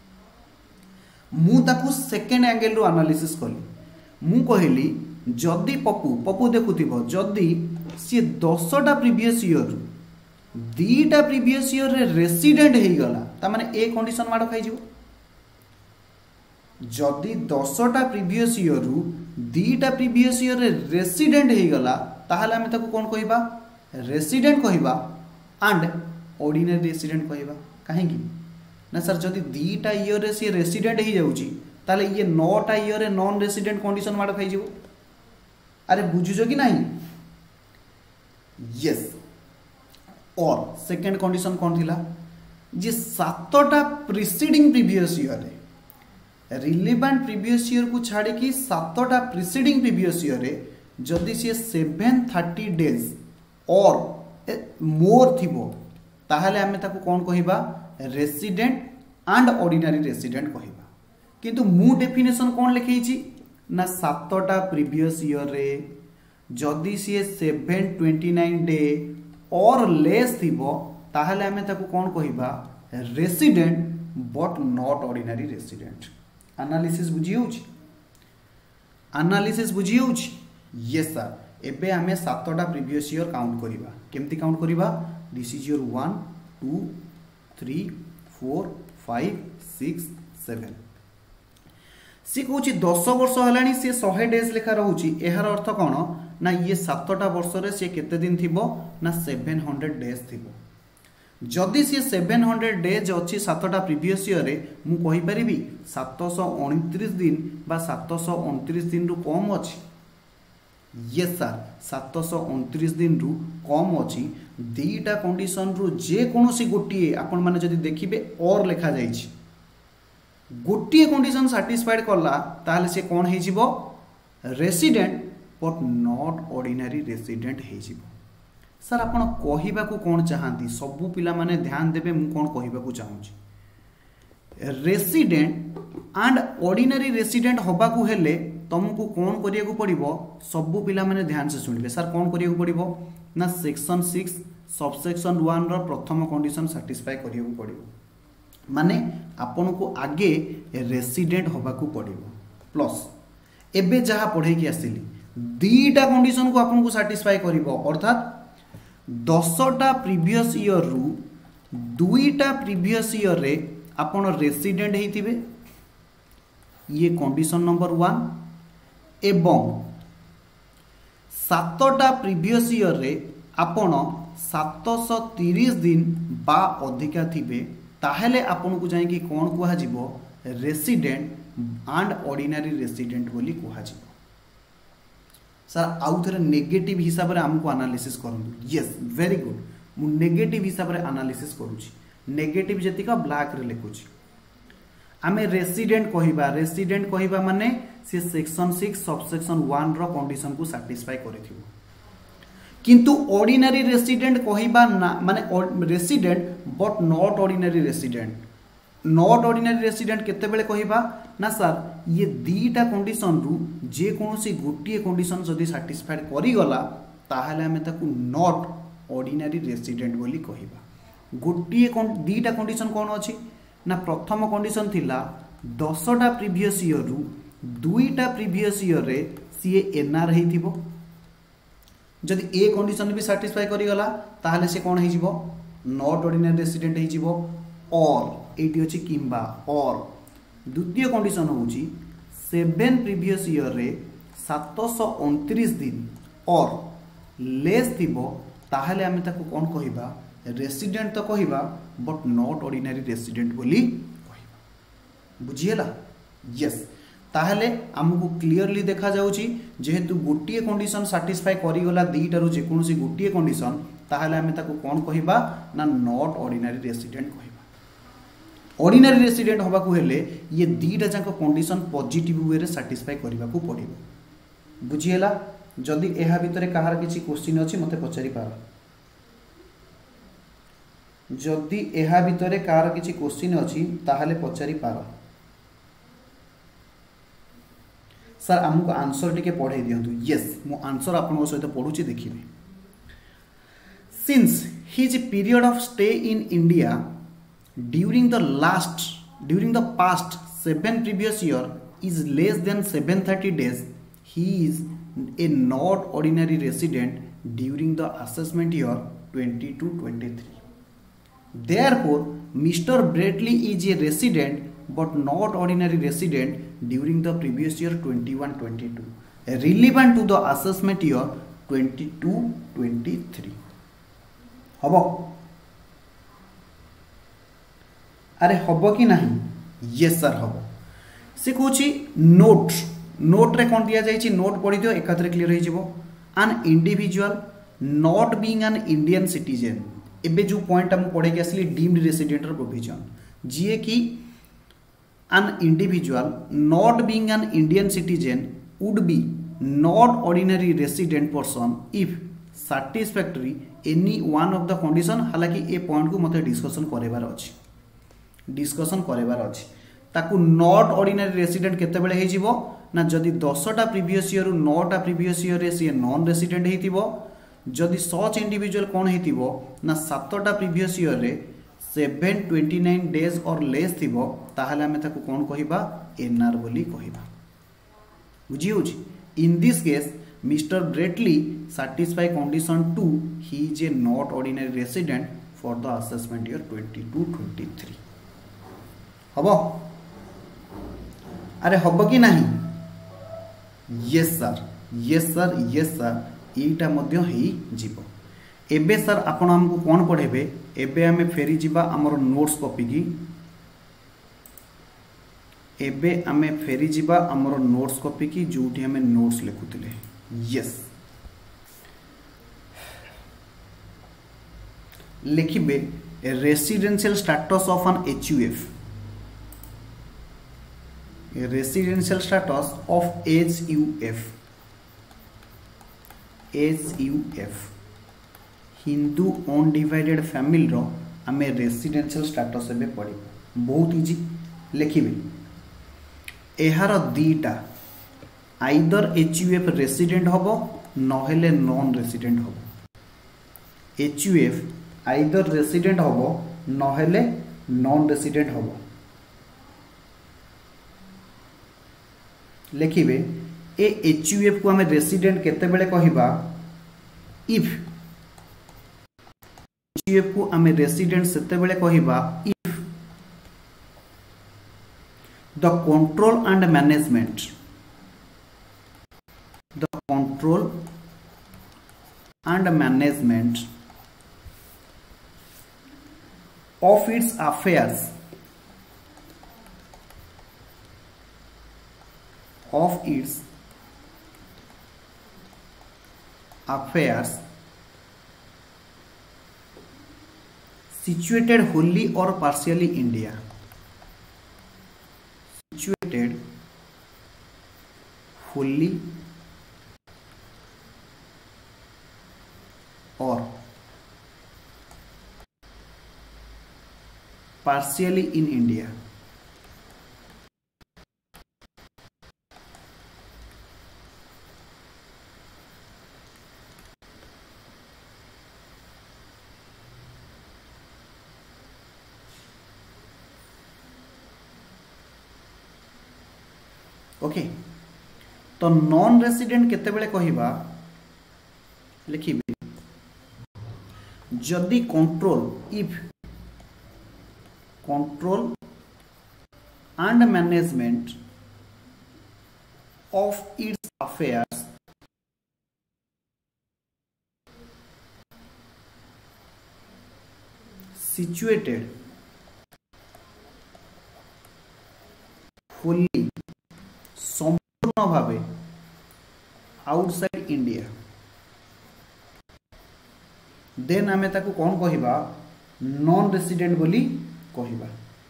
मु ताको सेकंड एंगल रो एनालिसिस कली मु कहली जदि पप्पू देखुथिबो जदि सी 10टा प्रीवियस ईयर दीटा प्रीवियस ईयर रे रेसिडेंट हेई गला ता माने ए कंडीशन माडो खाइ जिवो जदि 10टा प्रीवियस ईयर रु दीटा प्रीवियस ईयर रे रेसिडेंट हेई गला ताहले हमें ताको कोन कहिबा रेसिडेंट कहिबा एंड ऑर्डिनरी रेसिडेंट कहिबा काहे कि ना सर जदि दीटा ईयर रे से रेसिडेंट हेई जाउची ताले ये 9टा ईयर रे नॉन रेसिडेंट कंडीशन माडो खाइ जिवो अरे बुझुजो कि नहीं यस और सेकंड कंडीशन कौन थिला जे 7टा प्रीसीडिंग प्रीवियस ईयर रे रिलेवेंट प्रीवियस ईयर को छाड़ी की 7टा प्रीसीडिंग प्रीवियस ईयर रे जदि से 730 डेज और मोर थिबो ताहले हमें ताको कोन कहिबा रेसिडेंट एंड ऑर्डिनरी रेसिडेंट कहिबा किंतु मु डेफिनेशन कौन लिखी ना 7टा प्रीवियस ईयर रे जदि सी 729 डे और लेस थिबो ताहले आमे ताकू कौन कहिबा resident but not ordinary resident. Analysis बुझी होउची एनालिसिस बुझी होउची यस सर। एबे आमे 7टा प्रीवियस ईयर काउंट करिबा केमती काउंट करिबा दिस इज योर 1 2 3 4 5 6 7 सी कहूँ 10 वर्ष है सी 100 डेज लेखा रोचे यार अर्थ कौन ना ये 7टा वर्ष रे सी केते दिन थिबो ना 700 डेज थिबो। जदि सी 700 डेज अच्छी 7टा प्रीवियस ईयर रे मु कहि परिबी 729 दिन बा 729 दिन रु कम अछि। यस सर 729 दिन रु कम अछि। दीटा कंडीशन रु जे कोनोसी गोटिए आपण माने जदि देखिबे और लेखा जाइछि गोटे कंडीशन सैटिस्फाइड कला ताहले से कौन है जीवो resident but not ordinary resident है जीवो। सर आपण कहिबा को कौन चाहती सबु पिला माने ध्यान देबे मु कौन कहिबा को चाहूची रेसिडेंट एंड ऑर्डिनरी रेसिडेंट होबा को हेले तुमको कौन करिया को पड़िबो सबु पिला माने ध्यान से सुनिबे। सर कौन करिया को पड़िबो ना सेक्शन 6 सबसेक्शन 1 रो प्रथम कंडीशन सैटिस्फाई करिया को पड़िबो माने आपन को आगे रेसिडेंट होबा को पड़िबो प्लस एबे जहा पढ़े की आसिली दीटा कंडीशन को आपन को सैटिस्फाई करिवो अर्थात 10टा प्रीवियस ईयर रु 2टा प्रीवियस ईयर रे आपन रेसिडेंट हेतिबे ये कंडीशन नंबर 1 एवं 7टा प्रीवियस ईयर रे आपन 730 दिन बा अधिका थिबे ताहले आपन को जाई कि कौन कुहा जीवो रेसिडेंट एंड ऑर्डिनरी रेसिडेंट बोली कुहा जीवो। सर आउ थरे नेगेटिव हिसाब रे हमको एनालिसिस करंतु। यस वेरी गुड मु नेगेटिव हिसाब रे एनालिसिस करूची नेगेटिव जतिका ब्लैक रे लिखुची आमे रेसिडेंट कहिबा माने से सेक्शन 6 सबसेक्शन 1 रो कंडीशन को सैटिस्फाई करिथिबो किंतु ऑर्डिनरी रेसिडेंट कहिबा ना माने resident but not ordinary resident केते बेले कहिबा ना सर ये दीटा कंडीशन रु जे कोनोसी गोटिए कंडीशन जदी सैटिस्फाइड करि गला ताहले हमें ताकू नॉट ऑर्डिनरी रेसिडेंट बोली कहिबा। गोटिए दीटा कंडीशन कोन अछि ना प्रथम कंडीशन थिला 10टा प्रीवियस ईयर रु 2टा प्रीवियस ईयर रे सी एनआर हेतिबो जदि ए कंडीशन भी सैटिस्फाई करि गला ताहले से कोन हेजिबो नॉट ऑर्डिनरी रेसिडेंट हेजिबो और एटी अछि किंबा और द्वितीय कंडीशन होउची 7 प्रीवियस ईयर रे 729 दिन और लेस थिबो ताहले हमें ताको कोन कहिबा रेसिडेंट तो कहिबा बट नॉट ऑर्डिनरी रेसिडेंट बोली कहिबा। बुझिएला यस ताहले हमको क्लियरली देखा जाउची जेहेतु गोटिए कंडीशन सैटिस्फाई करि गला दीटारो जे कोनोसी गोटिए कंडीशन ताहले हमें ताको कोन कहिबा ना नॉट ऑर्डिनरी रेसिडेंट कहिबा। ऑर्डिनरी रेसिडेंट होबा को हेले ये दीटा जाक कंडीशन पॉजिटिव वे रे सैटिस्फाई करबा को पड़िबो। बुझिएला जदि एहा भितरे कहार किछि क्वेश्चन अछि मते पचारि पार जदि एहा भितरे कहार किछि क्वेश्चन अछि ताहले पचारि पार। सर हमको आंसर टिके पढ़े दियंतु। यस मो आंसर आपन सहित पढुची देखिबे। Since his period of stay in India during the past 7 previous year is less than 730 days, he is a not ordinary resident during the assessment year 22-23. Therefore, Mr. Bradley is a resident but not ordinary resident during the previous year 21-22, relevant to the assessment year 22-23. हबो अरे हबो कि नहीं yes sir हबो से कहूची note रे कौन दिया जाइए नोट पढ़ी दियो एकाथरे क्लियर हो जिवो an individual not being an Indian citizen एबे जो पॉइंट हम पढ़े के असली डीम्ड रेसिडेंट प्रोविजन जी कि an individual not being an Indian citizen would be not ordinary resident person if satisfactory any one of the condition. हालांकि ए पॉइंट को मते डिस्कशन करेबार अछि ताकू नॉट ऑर्डिनरी रेसिडेंट केतेबेले हे जीवो ना जदि 10टा प्रीवियस ईयर 9टा प्रीवियस ईयर रे सी नॉन रेसिडेंट हेतिबो जदि सच इंडिविजुअल कोन हेतिबो ना 7टा प्रीवियस ईयर रे 729 डेज और लेस थिबो ताहले हमें ताकू कोन कहिबा एनआर बोली कहिबा बुझी होची in this case mister Bretley satisfy condition 2 he is a not ordinary resident for the assessment year 22-23 हबो अरे हबो कि नहीं yes sir yes sir yes sir एटा मध्य हेई जीवो एबे सर आपण हमको कोन पढेबे एबे हमें फेरी जीवा हमर नोट्स कॉपी की एबे हमें फेरी जीवा हमर नोट्स कॉपी की जोठी हमें नोट्स लिखुतिले यस लिखिबे residential status of an HUF residential status of HUF Hindu undivided family रो आमे रेसिडेंशियल स्टेटस एबे पढ़ी बहुत इजी लिखिबे एहार दीटा आइदर एचयूएफ रेसिडेंट हबो नहेले नॉन रेसिडेंट हबो एचयूएफ आइदर रेसिडेंट हबो नहेले नॉन रेसिडेंट हबो लिखिबे ए एचयूएफ को हमें रेसिडेंट केते बेले कहिबा इफ एचयूएफ को हमें रेसिडेंट सेते बेले कहिबा if the control and management of its affairs situated wholly or partially India situated wholly or partially in India okay तो नॉन रेसिडेंट केते बेले कहिबा लिखिबे जदि control if control and management of its affairs situated fully संपूर्ण भावे outside India then आमे ताकू कौन कहिबा नॉन रेसिडेंट बोली कहिबा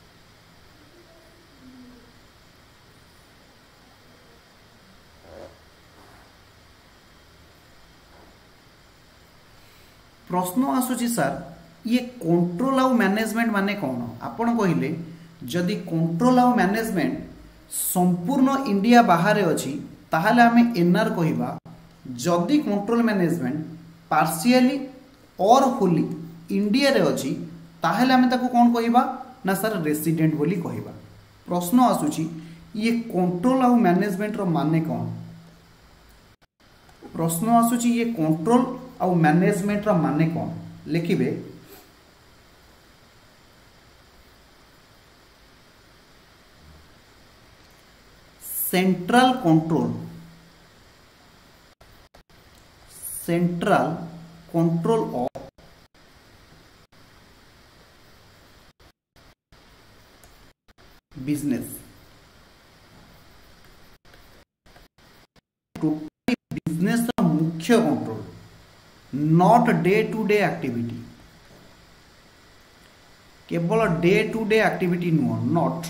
प्रश्न आसुची सर ये कंट्रोल आउ मैनेजमेंट माने कौन आपण कहिले जदि कंट्रोल आउ मैनेजमेंट संपूर्ण इंडिया बाहर अच्छी ताहले आमे एनआर कहिबा जदि control management partially or fully India रे अच्छी ताहले आमे ताको कौन कहिबा ना सर रेसिडेंट बोली कहिबा प्रश्न आसुची ये कंट्रोल आउ मैनेजमेंट रो माने कौन प्रश्न आसुची ये कंट्रोल आउ मैनेजमेंट रो माने कौन लिखिबे central control of business totally business का मुख्य control not day to day activity केवल डे टू डे एक्टिविटी नुह not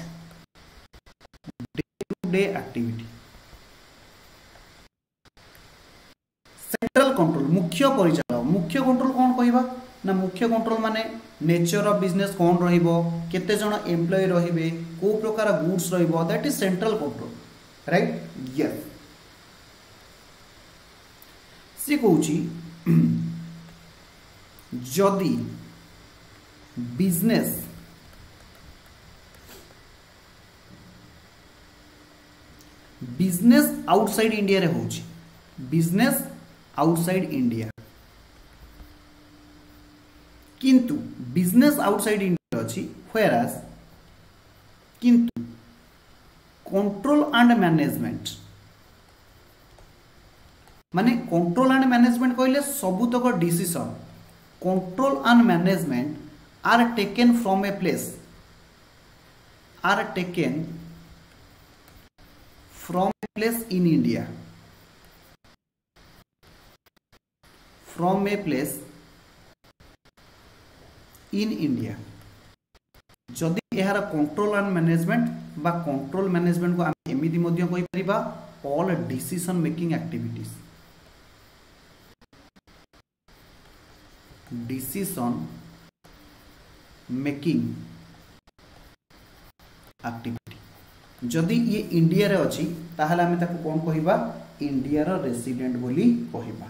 day activity central control मुख्य परिचालक मुख्य कंट्रोल कौन कहबा ना मुख्य कंट्रोल माने नेचर ऑफ बिजनेस कौन रहिबो, केते जण एम्प्लॉय रहिबे, को प्रकार गुड्स रहिबो, that is central control, right. Yes से कहूची जदि बिजनेस बिजनेस आउटसाइड इंडिया रे होची, बिजनेस आउटसाइड इंडिया, किंतु बिजनेस आउटसाइड इंडिया अच्छी व्हेयरएज किंतु कंट्रोल एंड मैनेजमेंट माने कंट्रोल एंड मैनेजमेंट कहले सबुतक decision control and management are taken from a place, are taken from a place in India, from a place in India. जदि यार control and management बा control management को आम एमिति मध्य कहि परिबा all decision making activities, decision making activity जदि ये इंडिया रे अछि ताहले आमे ताको कोन कहिबा इंडिया रो रेसिडेंट बोली कहिबा।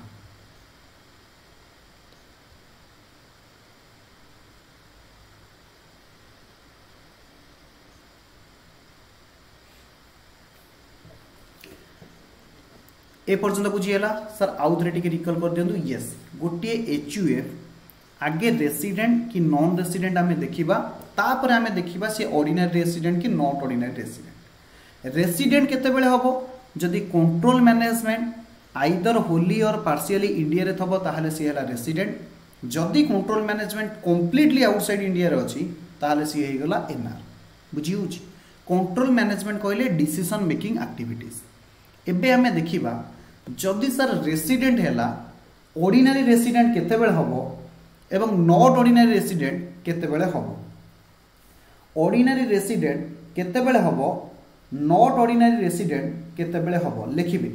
ए पर्यंत बुझीगला सर आउ थे टिके रिकल कर दियंतु। यस गोटे एचयूएफ आगे रेसिडेंट कि नॉन रेसिडेंट आमे देखिबा, तापर आमे देखिबा से ऑर्डिनरी रेसिडेंट कि नॉट ऑर्डिनरी रेसिडेंट। रेसिडेंट केते बेले हबो जदि control management either Holi or partially India रे थबो ताहले से हला रेसिडेंट, जदि control management completely outside India रे अछि ताहले से हे गला एनआर। बुझिउछि कंट्रोल मैनेजमेंट कहले डिसीजन मेकिंग एक्टिविटीज। एबे आमे देखिबा जदि सर रेसिडेंट हैला ऑर्डिनरी रेसिडेंट केते बेले हबो एवं नॉट ऑर्डिनरी रेसिडेंट केते बेले हबो। ऑर्डिनरी रेसिडेंट केते बेले हबो, नॉट ऑर्डिनरी रेसिडेंट केते बेले हबो। लिखिबे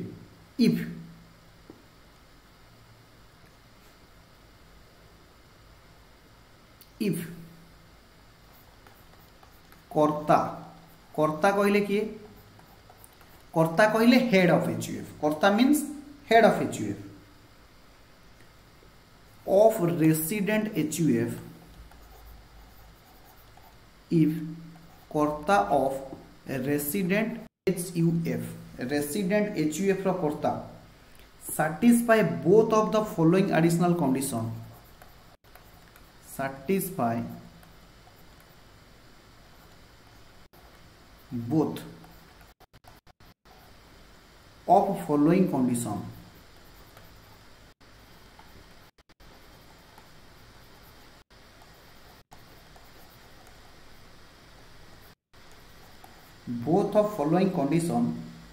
इफ कर्ता, कर्ता कहले किए, कर्ता कहले head of H U F, karta means head of H U F of resident H U F, if karta of resident H U F, resident H U F रो karta satisfy both of the following additional condition, satisfy both of following condition, both of following condition,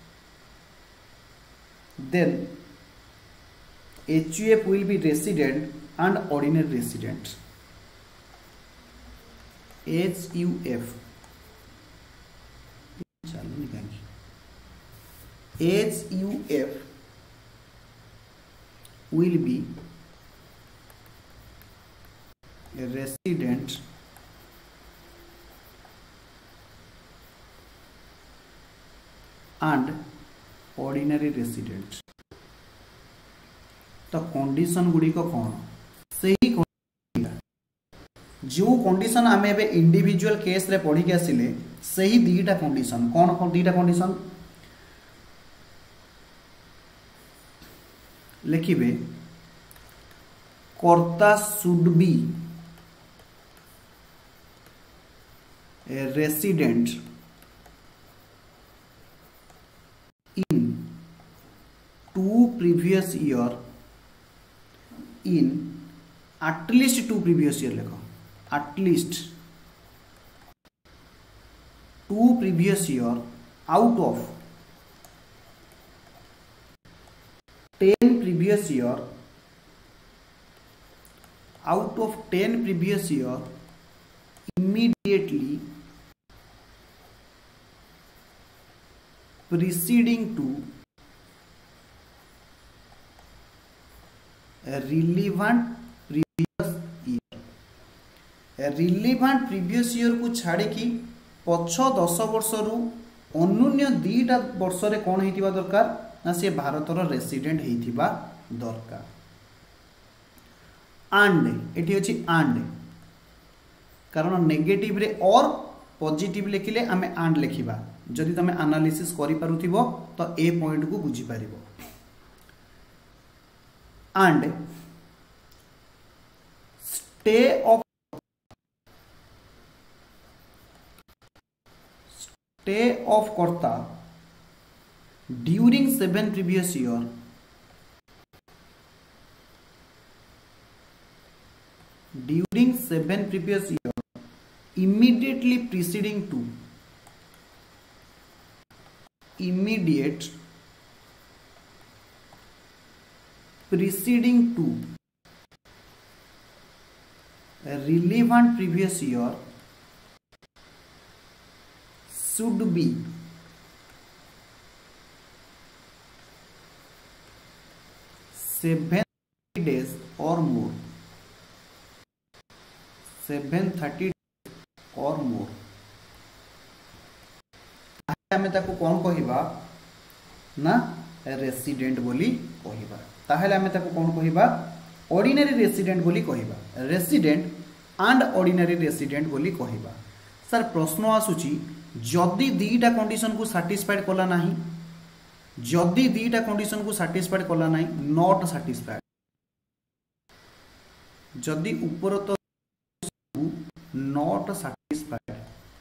then HUF will be resident and ordinary resident. HUF will be a resident and ordinary resident. तो condition गुड़ी को कौन से ही जो condition आम ए individual case रे पढ़ी के आसिले से ही दीटा कंडीशन कौन कौन दीटा कंडीशन लिखिबे karta should be a resident in 2 previous year, in at least 2 previous year लिखो, at least 2 previous year out of 10 previous year, out of 10 previous year immediately preceding to a relevant previous relevant previous year को छाड़ी पछ 10 वर्ष रु अन्य 2टा वर्ष रे कौन होइतिबा दरकार ना से भारतर रेसिडेंट होइतिबा दरकार। एंड एटी अछि एंड कारण नेगेटिव रे और पॉजिटिव लिखिले आमे एंड लिखिबा जदि तमे एनालिसिस करि पारुथिबो तो ए पॉइंट को बुझी पारिबो। And stay of karta during 7 previous year immediate preceding to relevant previous year should be seven days or more, 730 or more। आमे ताको कौन कहिबा ना रेसिडेंट बोली कहिबा। ताहेले आमे ताको कौन कहिबा ऑर्डिनरी रेसिडेंट बोली कहिबा। रेसिडेंट एंड ऑर्डिनरी रेसिडेंट बोली कहिबा। सर प्रश्न आसुची जदि 2टा कंडीशन को सैटिस्फाइड कला नाही, जदि 2टा कंडीशन को सैटिस्फाइड कला नाही नॉट सैटिस्फाइड, जदि ऊपर तो नॉट सैटिस्फाइड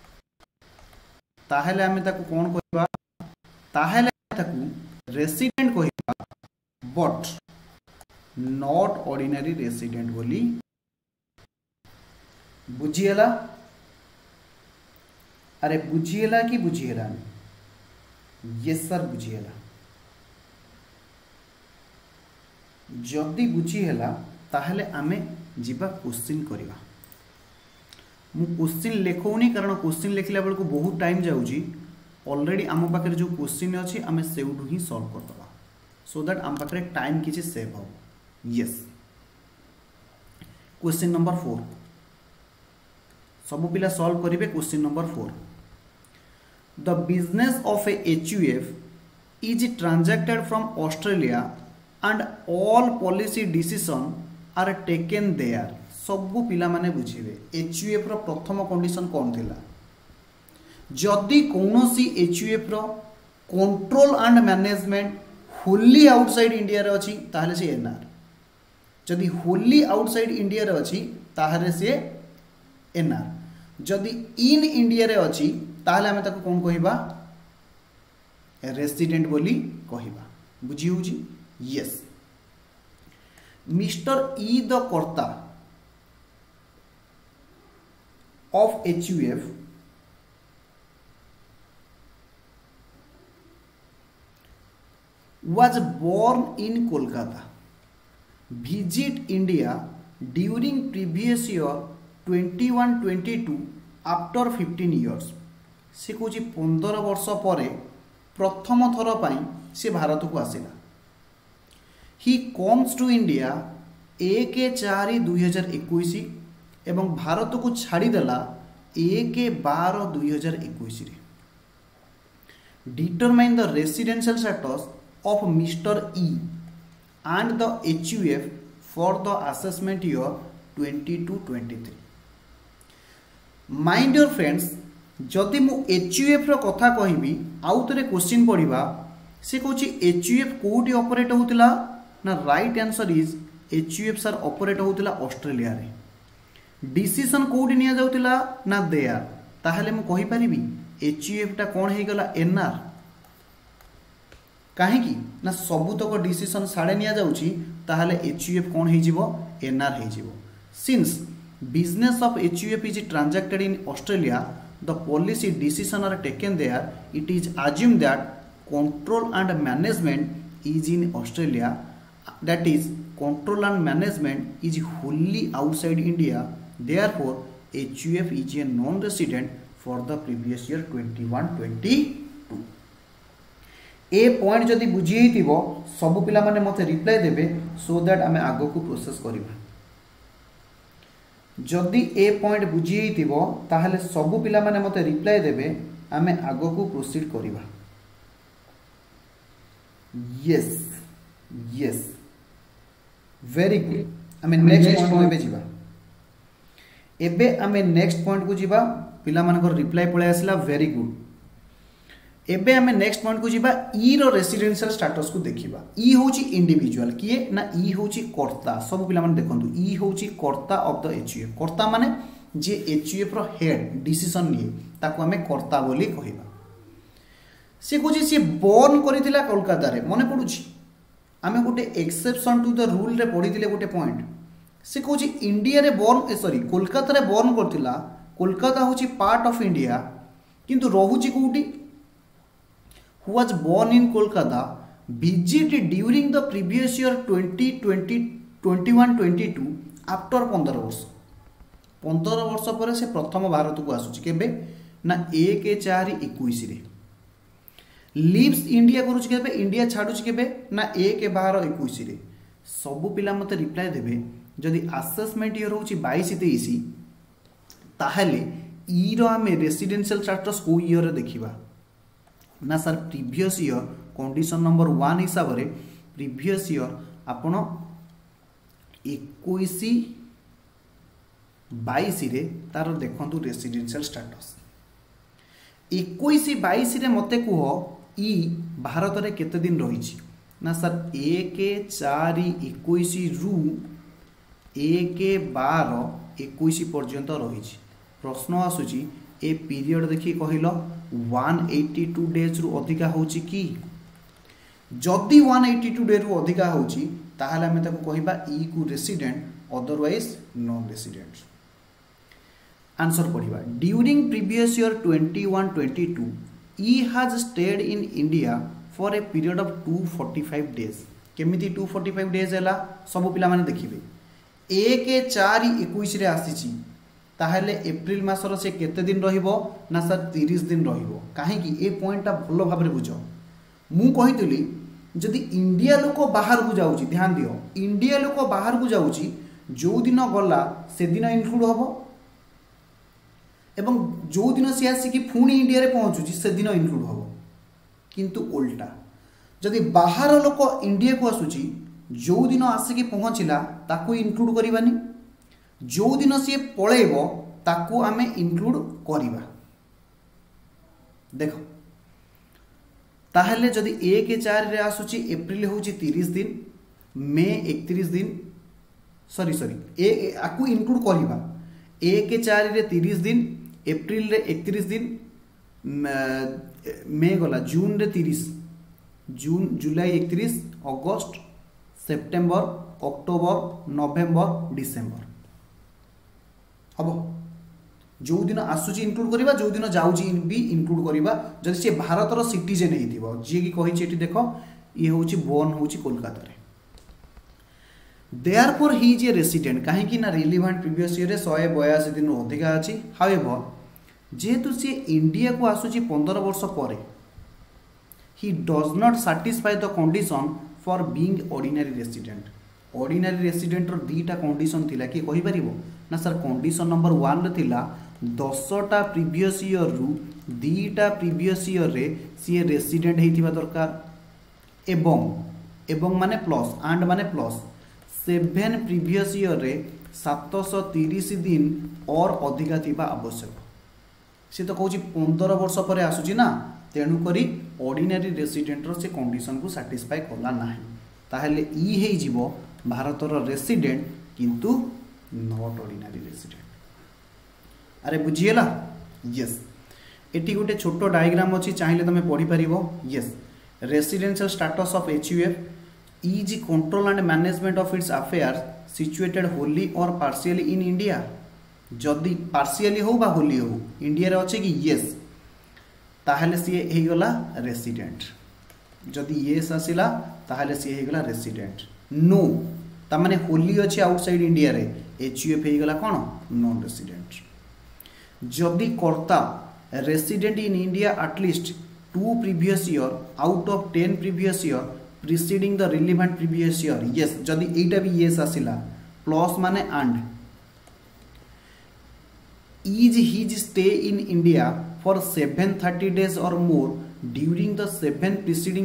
ताहेले आमे ताको कौन कहिबा ताहेले ताको रेसिडेंट कहिबा बट नॉट ऑर्डिनरी रेसिडेंट बोली। बुझिएला? अरे बुझिएला कि बुझिएला? Yes sir बुझिएला। जदि बुझिएला ताहेले आमे जिबा क्वेश्चन करिबा। मु क्वेश्चन लेखौनी कारण क्वेश्चन लिखला बेलको बहुत टाइम जाउजी। ऑलरेडी आम पाखे जो क्वेश्चन अच्छी आम से ही सॉल्व करदे सो दैट आम पाखे टाइम किसी सेव हो। यस क्वेश्चन नंबर 4 सब पिला सॉल्व करेंगे। Question number 4 the business of a H U F is transacted from Australia and all policy decision are taken there. सबू पिला माने बुझिबे एचयूएफ रो प्रथम कंडीशन कौन थिला। जदि कौनसी एचयूएफ रो control and management wholly outside India रे अछि ताहले से एनआर। जदि होली आउटसाइड इंडिया रे अछि ताहले से एनआर। जदि इन इंडिया रे अछि ताहले हमें ताको कौन कहिबा रेसिडेंट बोली कहिबा। बुझी होउची? Yes mister E the karta of HUF was born in Kolkata, visit India during previous year 21-22 after 15 years। से कौच 15 वर्ष पर प्रथम थर पाई से भारत को आसिला। ही कम्स टू इंडिया 1/4/2021 एवं भारत को छाड़ीदेला 1/12/2021। Determine the residential status of mister E and the H U F for the assessment year 22-23। Mind your friends जदि मु एचयूएफ रो कथा कहबी आउ तरे क्वेश्चन पढ़िबा से कहूँ एचयूएफ कोटी ऑपरेट होतिला ना। राइट आंसर इज एचयूएफ सर ऑपरेट होतिला ऑस्ट्रेलिया रे। डिसीजन कोडी निया जाउतिला ना देयर ताहले मु कहि परिबी एचयूएफ टा कोन हे गला एनआर। काहे की ना सबुतक डिसीजन साडे निया जाउची ताहले एचयूएफ कोन हे जिवो एनआर हे जिवो। Since business of H U F is transacted in Australia the policy decision are taken there it is assume that control and management is in Australia that is control and management is wholly outside India. Therefore, HUF is a non-resident for the previous year 21-22. ए point जदि बुझी हितिबो सब पिला माने मते reply देबे so that आमे आगो को प्रोसेस करिबा। जदि ए पॉइंट बुझी ताहले सबु पिला माने मते रिप्लाई देबे आमे आगो को प्रोसीड करिबा। यस यस वेरी गुड आमे नेक्स्ट पॉइंट एबे जीवा। एबे आमे नेक्स्ट पॉइंट को जीवा पिला मानकर रिप्लाई पळे आसला वेरी गुड। एबे आमे नेक्स्ट पॉइंट को जीवा ई रो रेसिडेंशियल स्टेटस को देखिबा। ई होची इंडिविजुअल किए ना ई होची कर्ता सब पिला माने देखंतु ई होची कर्ता ऑफ द एचयूएफ। कर्ता माने जे एचयूएफ रो हेड डिसीजन लिए ताको आमे कर्ता बोली कहिबा। से कोची से बोर्न करितिला कोलकाता रे मने पडुची आमे गोटे एक्सेप्शन टू द रूल रे पढितिले गोटे पॉइंट से कोची इंडिया रे बोर्न सॉरी कोलकाता रे बोर्न करतिला। कोलकाता होची पार्ट ऑफ इंडिया किंतु रहुची कोठी who was born in Kolkata visited during the previous year 2020 21-22 after 15 वर्ष 15 वर्ष पर से प्रथम भारत को आसुची केबे ना 1/4/21 रे लिव्स इंडिया करूची केबे इंडिया छाडुची केबे ना 1/12/21 रे सब पिला मते रिप्लाई देबे जदि असेसमेंट ईयर होची 22-23 ताहले ई रो हमें रेसिडेंशियल स्टेटस को ईयर रे देखिबा ना sir previous year condition number 1 हिसाब रे प्रीवियस ईयर आपण 21-22 रे तार देखंतु रेसिडेंशियल स्टेटस 21-22 रे मते कुहो ई भारत रे केते दिन रहिछि ना सर 1/4/21 रु 1/12/21 पर्यंत रहिछि। प्रश्न आसुची ए पीरियड देखि कहिलो 182 डेज रु अधिका होची कि जदि 182 डे रु अधिका होची ताहले हमें ताको कहिबा ई को resident otherwise non resident. Answer पढ़िबा during previous year 21-22 E has stayed in India for a period of 245 days. केमिति 245 डेज हैला सब पिला माने देखिबे 1/4/21 रे आसीची ताहले एप्रिल मासर से केते दिन रहिबो ना सर 30 दिन रहिबो। काहे कि ए पॉइंटटा भलो भाबरे बुझो मु कहितली जदि इंडिया लोक बाहर को जाउची ध्यान दियो इंडिया लोक बाहर को जाउची जो दिन गला से दिन इंक्लूड होबो एवं जो दिन से आसी कि पुणी इंडिया रे पहुंचुची से दिन इंक्लूड होबो। किंतु उल्टा जदि बाहर लोक इंडिया को आसुची जो दिन आसिकी पहुंचला ताको इंक्लूड करिबानी जो दिन सी पळेबो ताको आमे इंक्लूड करिबा। देखो ताहले जदि 1/4 रे आसुची एप्रिल होची 30 दिन मे 31 दिन सॉरी ए आकु इंक्लूड करिबा 1/4 रे 30 दिन एप्रिल रे 31 दिन मे गला जून रे 30 जून जुलाई 31 अगस्त सेप्टेम्बर अक्टोबर नवेम्बर डिसेम्बर हम जो दिन आसुची इंक्लूड करिबा जो दिन जाउची भी इंक्लूड करिबा जदि से भारतर सिटीजन हेतिबो जे कि कहि एठी देखो ये होची बोर्न होची कोलकाता रे therefore he is a resident काहे कि ना रिलेवेंट प्रीवियस ईयर रे 182 दिन अधिका अछि। हाउएवर जेतु से इंडिया को आसुची 15 वर्ष परे he does not satisfy the condition for being ordinary resident. Ordinary resident रो दीटा कंडीशन थिला कि कहि परिबो ना सर कंडीशन नंबर 1 रे थिला 10टा प्रीवियस ईयर रु 2टा प्रीवियस ईयर रे सी रेसिडेंट हेतिबा दरकार एवं माने प्लस एंड माने प्लस 7 प्रीवियस ईयर रे 730 दिन और अधिका थिबा आवश्यक। से तो कहूची 15 वर्ष पर आसुची ना तेणु करी ऑर्डिनरी रेसिडेंट रो से कंडीशन को सैटिस्फाई कला नाही ताहले ई हे जीवो भारतर रेसिडेंट किंतु नॉट ऑर्डिनरी रेसिडेंट। अरे बुझीला यस एटी गोटे छोटो डायग्राम अच्छी चाहिए तुम पढ़ी पारिबो। Yes residential status of H U F is control and management of its affairs situated wholly or partially in India. जदि पार्शियली हो बा होली हो इंडिया रे अच्छे कि यस ताहले सी हे गला रेसिडेंट जदि यस आसिला ताहले सी हे गला रेसिडेंट नो ता माने होली अच्छे आउटसाइड इंडिया रे एचयूएफ हे गला कोन नॉन रेसिडेंट। जदि karta resident in India at least 2 previous year out of 10 previous year preceding the relevant previous year. Yes जदि एटा भी यस आसिला प्लस माने and is his stay in India for 730 days or more during the 7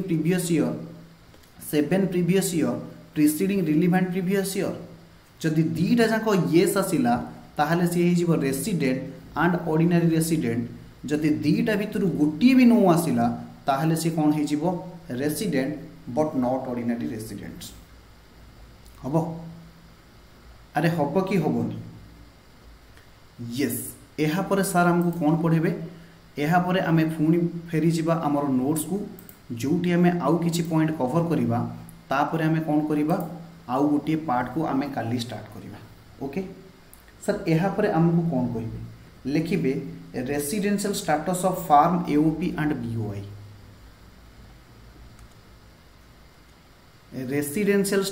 previous year preceding relevant previous year. जदि दीटा जाक yes आसिला ताहले सी हो resident and ordinary resident. जदि दीटा भितर गोटे भी नो आसिला ताहले सी कौन हो resident but not ordinary resident. हम अरे हम कि हेनी यस. यापर सार आमको कौन पढ़े यापर आम पुणी फेरी जावा आमर नोट्स को जोटी आम आउ कि पॉइंट कवर करवा तापर आम कौन करवा आउ गोटे पार्ट को आम काली स्टार्ट करवा. ओके सर यापर आमको कौन कहे लिखिए residential status of firm A O P and B O I. Residential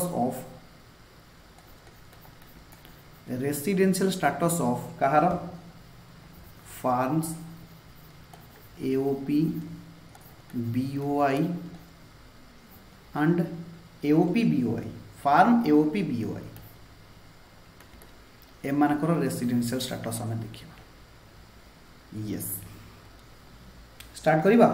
status of कहार firms A O P B O I and A O P B O I firm A O P B O I एमानकर रेसिडेंशियल स्टेटस आम देखा. यस स्टार्ट करिबा.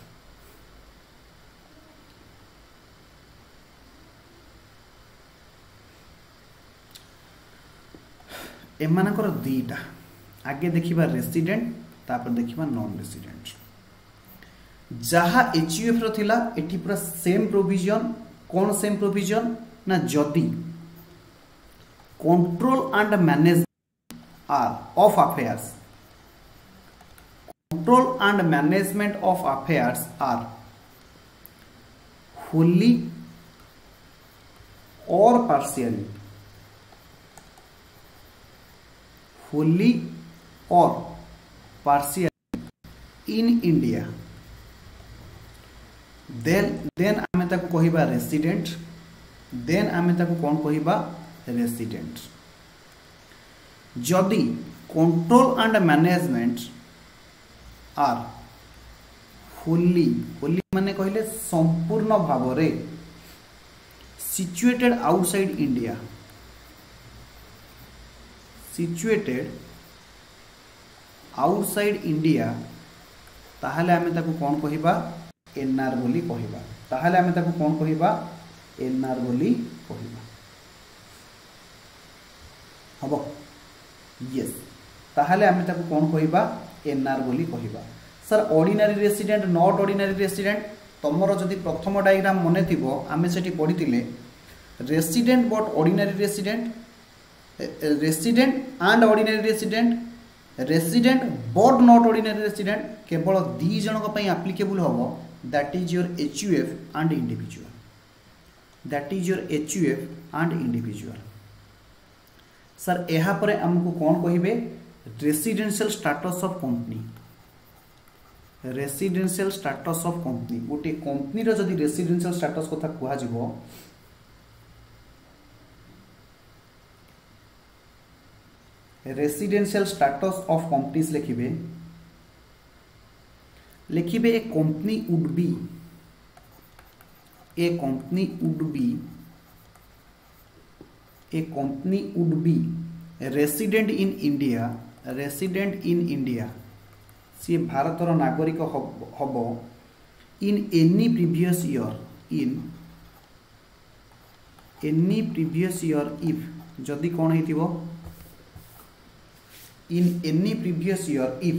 एमानकर दीटा आगे देखिबा रेसिडेंट तापर देखिबा नॉन रेसिडेंट. जहाँ एचयूएफ रो थिला एठी पूरा सेम प्रोविजन. कौन सेम प्रोविजन ना जदि control and management are of affairs control and management of affairs are wholly or partially Holi or partially in India then आमे ताको कहिबा रेसिडेंट. देन आमे ताको कौन कहिबा रेसिडेंट. जदि control and management are wholly माने कहले संपूर्ण भाव रे सिचुएटेड आउटसाइड इंडिया ताहले आमे ताको कौन कहिबा एनआर बोली कहिबा. ताहले आमे ताको कौन कहिबा एनआर बोली कहिबा. हबो यस ताहले आमे ताको कौन कहिबा एनआर बोली कहिबा. Sir ordinary resident not ordinary resident तमरो जदि प्रथम डायग्राम मने थिबो आमे सेठी पढितिले resident but ordinary resident resident and ordinary resident resident but not ordinary resident केवल दी जनक पई एप्लीकेबल होबो. That is your H U F and individual. Sir यहाँ पर आमको कौन कहिबे residential status of company. Residential status of company गोटे कंपनी रो जदि रेसिडेंशियल स्टेटस कथा कुहा जिवो रेसिडेंशियल स्टेटस ऑफ कंपनीज लिखिबे a company would be resident in India सी भारतर नागरिक हब in any previous year if जदि कौन हो in any previous year if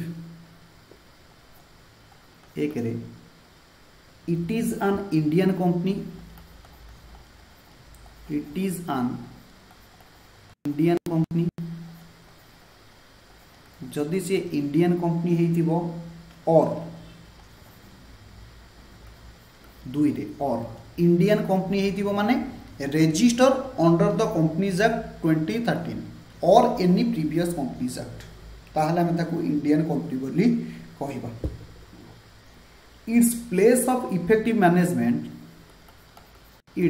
एक रे it is an Indian company जदि से इंडियन कंपनी हेतिबो और दुई रे और इंडियन कंपनी हेतिबो माने register under the companies act 2013 or any previous companies act ताहले हम ताको इंडियन कंपनी बोली कहिबा. Its place of effective management in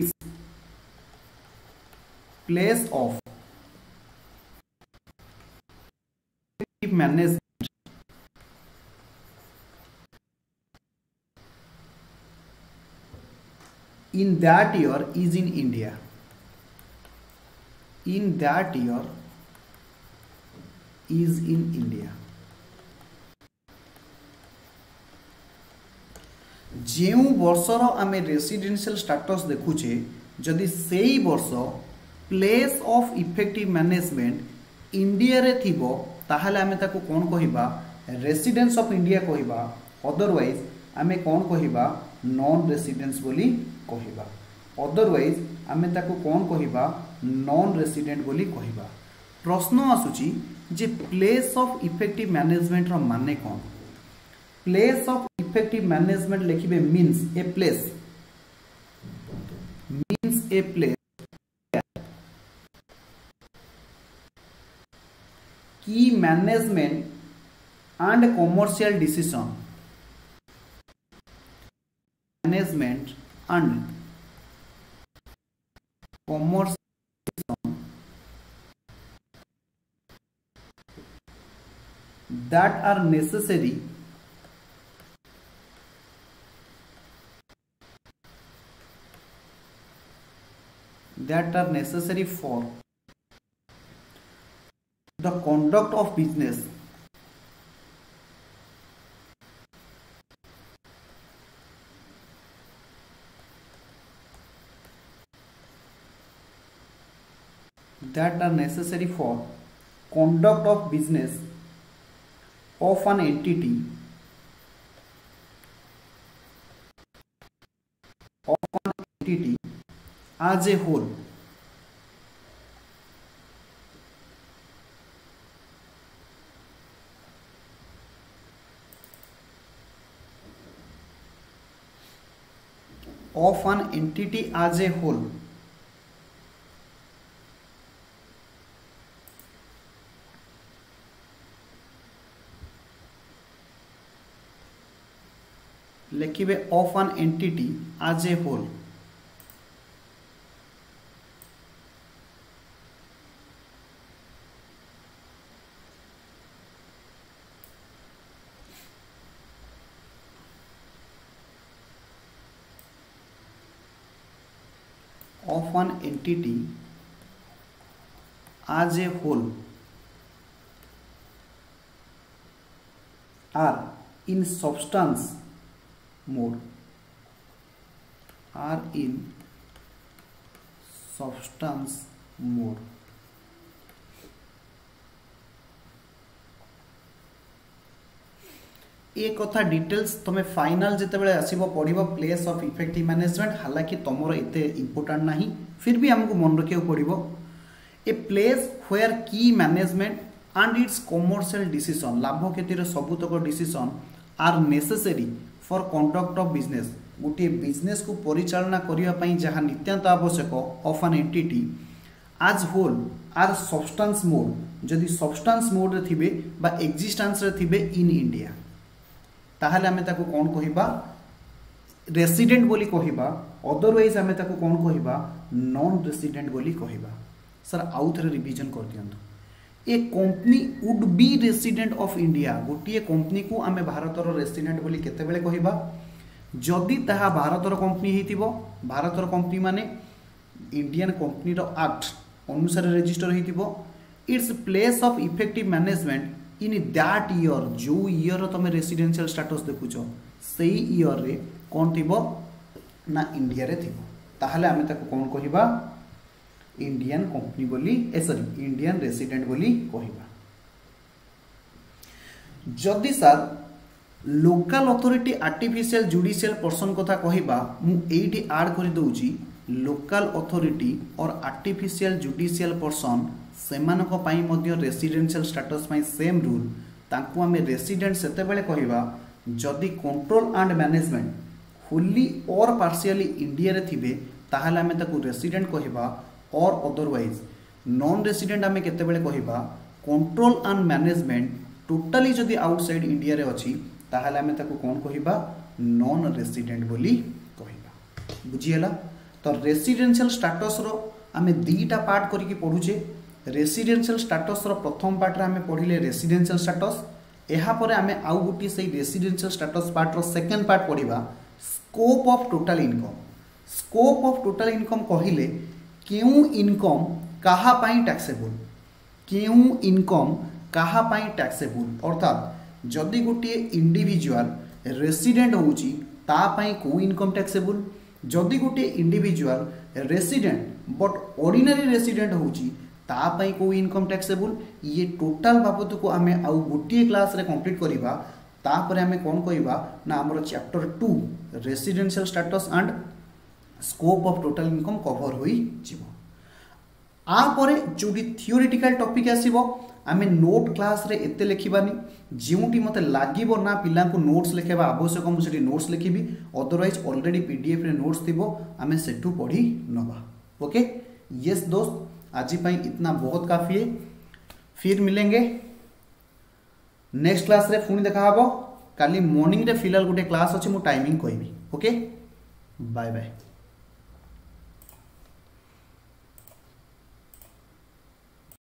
that year is in India. Is in India. जो वर्षर आमे रेसिडेंशियल स्टेटस देखुचे जदि सेई वर्ष place of effective management India रे थिबो ताहले आमे ताको कोन कहिबा रेसिडेंस ऑफ इंडिया कहिबा, अदरवाइज आमे कोन कहिबा नॉन रेसिडेंस बोली कहिबा, अदरवाइज आमे ताको कोन कहिबा नॉन रेसिडेंट बोली कहिबा। प्रश्न आसुची जे प्लेस ऑफ इफेक्टिव मैनेजमेंट रो माने कोन। प्लेस ऑफ इफेक्टिव मैनेजमेंट लिखिबे means a place key management and commercial decision management and commercial that are necessary for the conduct of business of an entity as a whole। of an entity as a whole। लिखिबे of an entity as a whole। of an entity as a whole are in substance mode, are in substance mode। ये कथा details तुम्हें final जिते बड़े आसीबो पढ़िबो place of effective management, हालांकि तुमर एते इंपोर्टेंट नहीं फिर भी हमको मन रखियो पड़िबो। A place where key management and its commercial decision लाभ क्षतिर सबुतक decision are necessary for conduct of business, गोटे बिजनेस को परिचालना करिया पई जहां नित्यांत आवश्यक of an entity as whole are substance mode, जदि सब्सटेंस मोड रे थिबे बा एक्जिस्टेंस रे थिबे इन इंडिया ताहले आमे ताको कोन कहिबा रेसिडेंट बोली कहिबा, अदरवाइज आमे ताको कोन कहिबा नॉन रेसिडेंट बोली कहिबा। सर आउ थरे रिवीजन कर दियंतु। A company would be resident of India, गोटे कंपनी को आमे भारतर रेसिडेंट बोली केतेबेले कहिबा जदि ताहा भारतर कंपनी हेतिबो, भारतर कंपनी माने इंडियन कंपनी रो एक्ट अनुसार रजिस्टर हेतिबो, its place of effective management in that year, जो ईयर तुम रेसिडेंशियल स्टेटस देखुच से ईयर रे कौन थिबो ना इंडिया रे थिबो, ताहले आमे ताको कोन कहिबा इंडियन कंपनी बोली सॉरी इंडियन रेसिडेंट बोली कहिबा। जदि sir local authority artificial judicial person कथा कहिबा मु एठी ऐड करि दउची local authority or artificial judicial person सेमानक पाई मध्य रेसिडेंशियल स्टेटस पाई सेम रूल, तांको आमे रेसिडेंट सेते बेले कहिबा जदि control and management fully or partially India रे थिबे ताहले आमे ताको रेसिडेंट कहिबा, और अदरवाइज नॉन रेसिडेंट आमे केते बेले कहिबा कंट्रोल एंड मैनेजमेंट टोटली जदि आउटसाइड इंडिया रे अछि ताहले आमे ताको कोन कहिबा नॉन रेसिडेंट बोली कहिबा। बुझियला तो रेसिडेंशियल स्टेटस रो आमे दीटा पार्ट करिकि पढुचे। रेसिडेंशियल स्टेटस रो प्रथम पार्ट रे आमे पढिले रेसिडेंशियल स्टेटस, एहा परे आमे आउ गुटी सेही रेसिडेंशियल स्टेटस पार्ट रो सेकंड पार्ट पढिबा scope of total income. Scope of total income कहिले केउ इनकम कहा पाई टैक्सेबल, केउ इनकम कहा पाई टैक्सेबल अर्थात जदि गोटे इंडिविजुअल रेसिडेंट होची ता पाई को इनकम टैक्सेबल, जदि गोटे individual resident but ordinary resident होची ता पाई को इनकम टैक्सेबल। ये टोटाल बाबत को आमे आउ गोटे क्लास रे कंप्लीट करिबा। तापर आमे कोन कहिबा ना हमर chapter 2 residential status and scope of total income cover होई जिवो। आ परे जोडी थियोरेटिकल टॉपिक आसीबो आमे नोट क्लास रे एते लिखिबानी, जेउटी मते लागिबो ना पिला को नोट्स लिखेबा आवश्यक मु सेठी नोट्स लिखिबी, अदरवाइज ऑलरेडी पीडीएफ रे नोट्स थिबो आमे सेठू पढ़ी नबा। ओके यस दोस्त, आज पाई इतना बहुत काफी है। फिर मिलेंगे नेक्स्ट क्लास रे, पुणी देखा हबो काली मॉर्निंग रे। फिलहाल गोटे क्लास अछि मु टाइमिंग कहबी। Okay bye bye.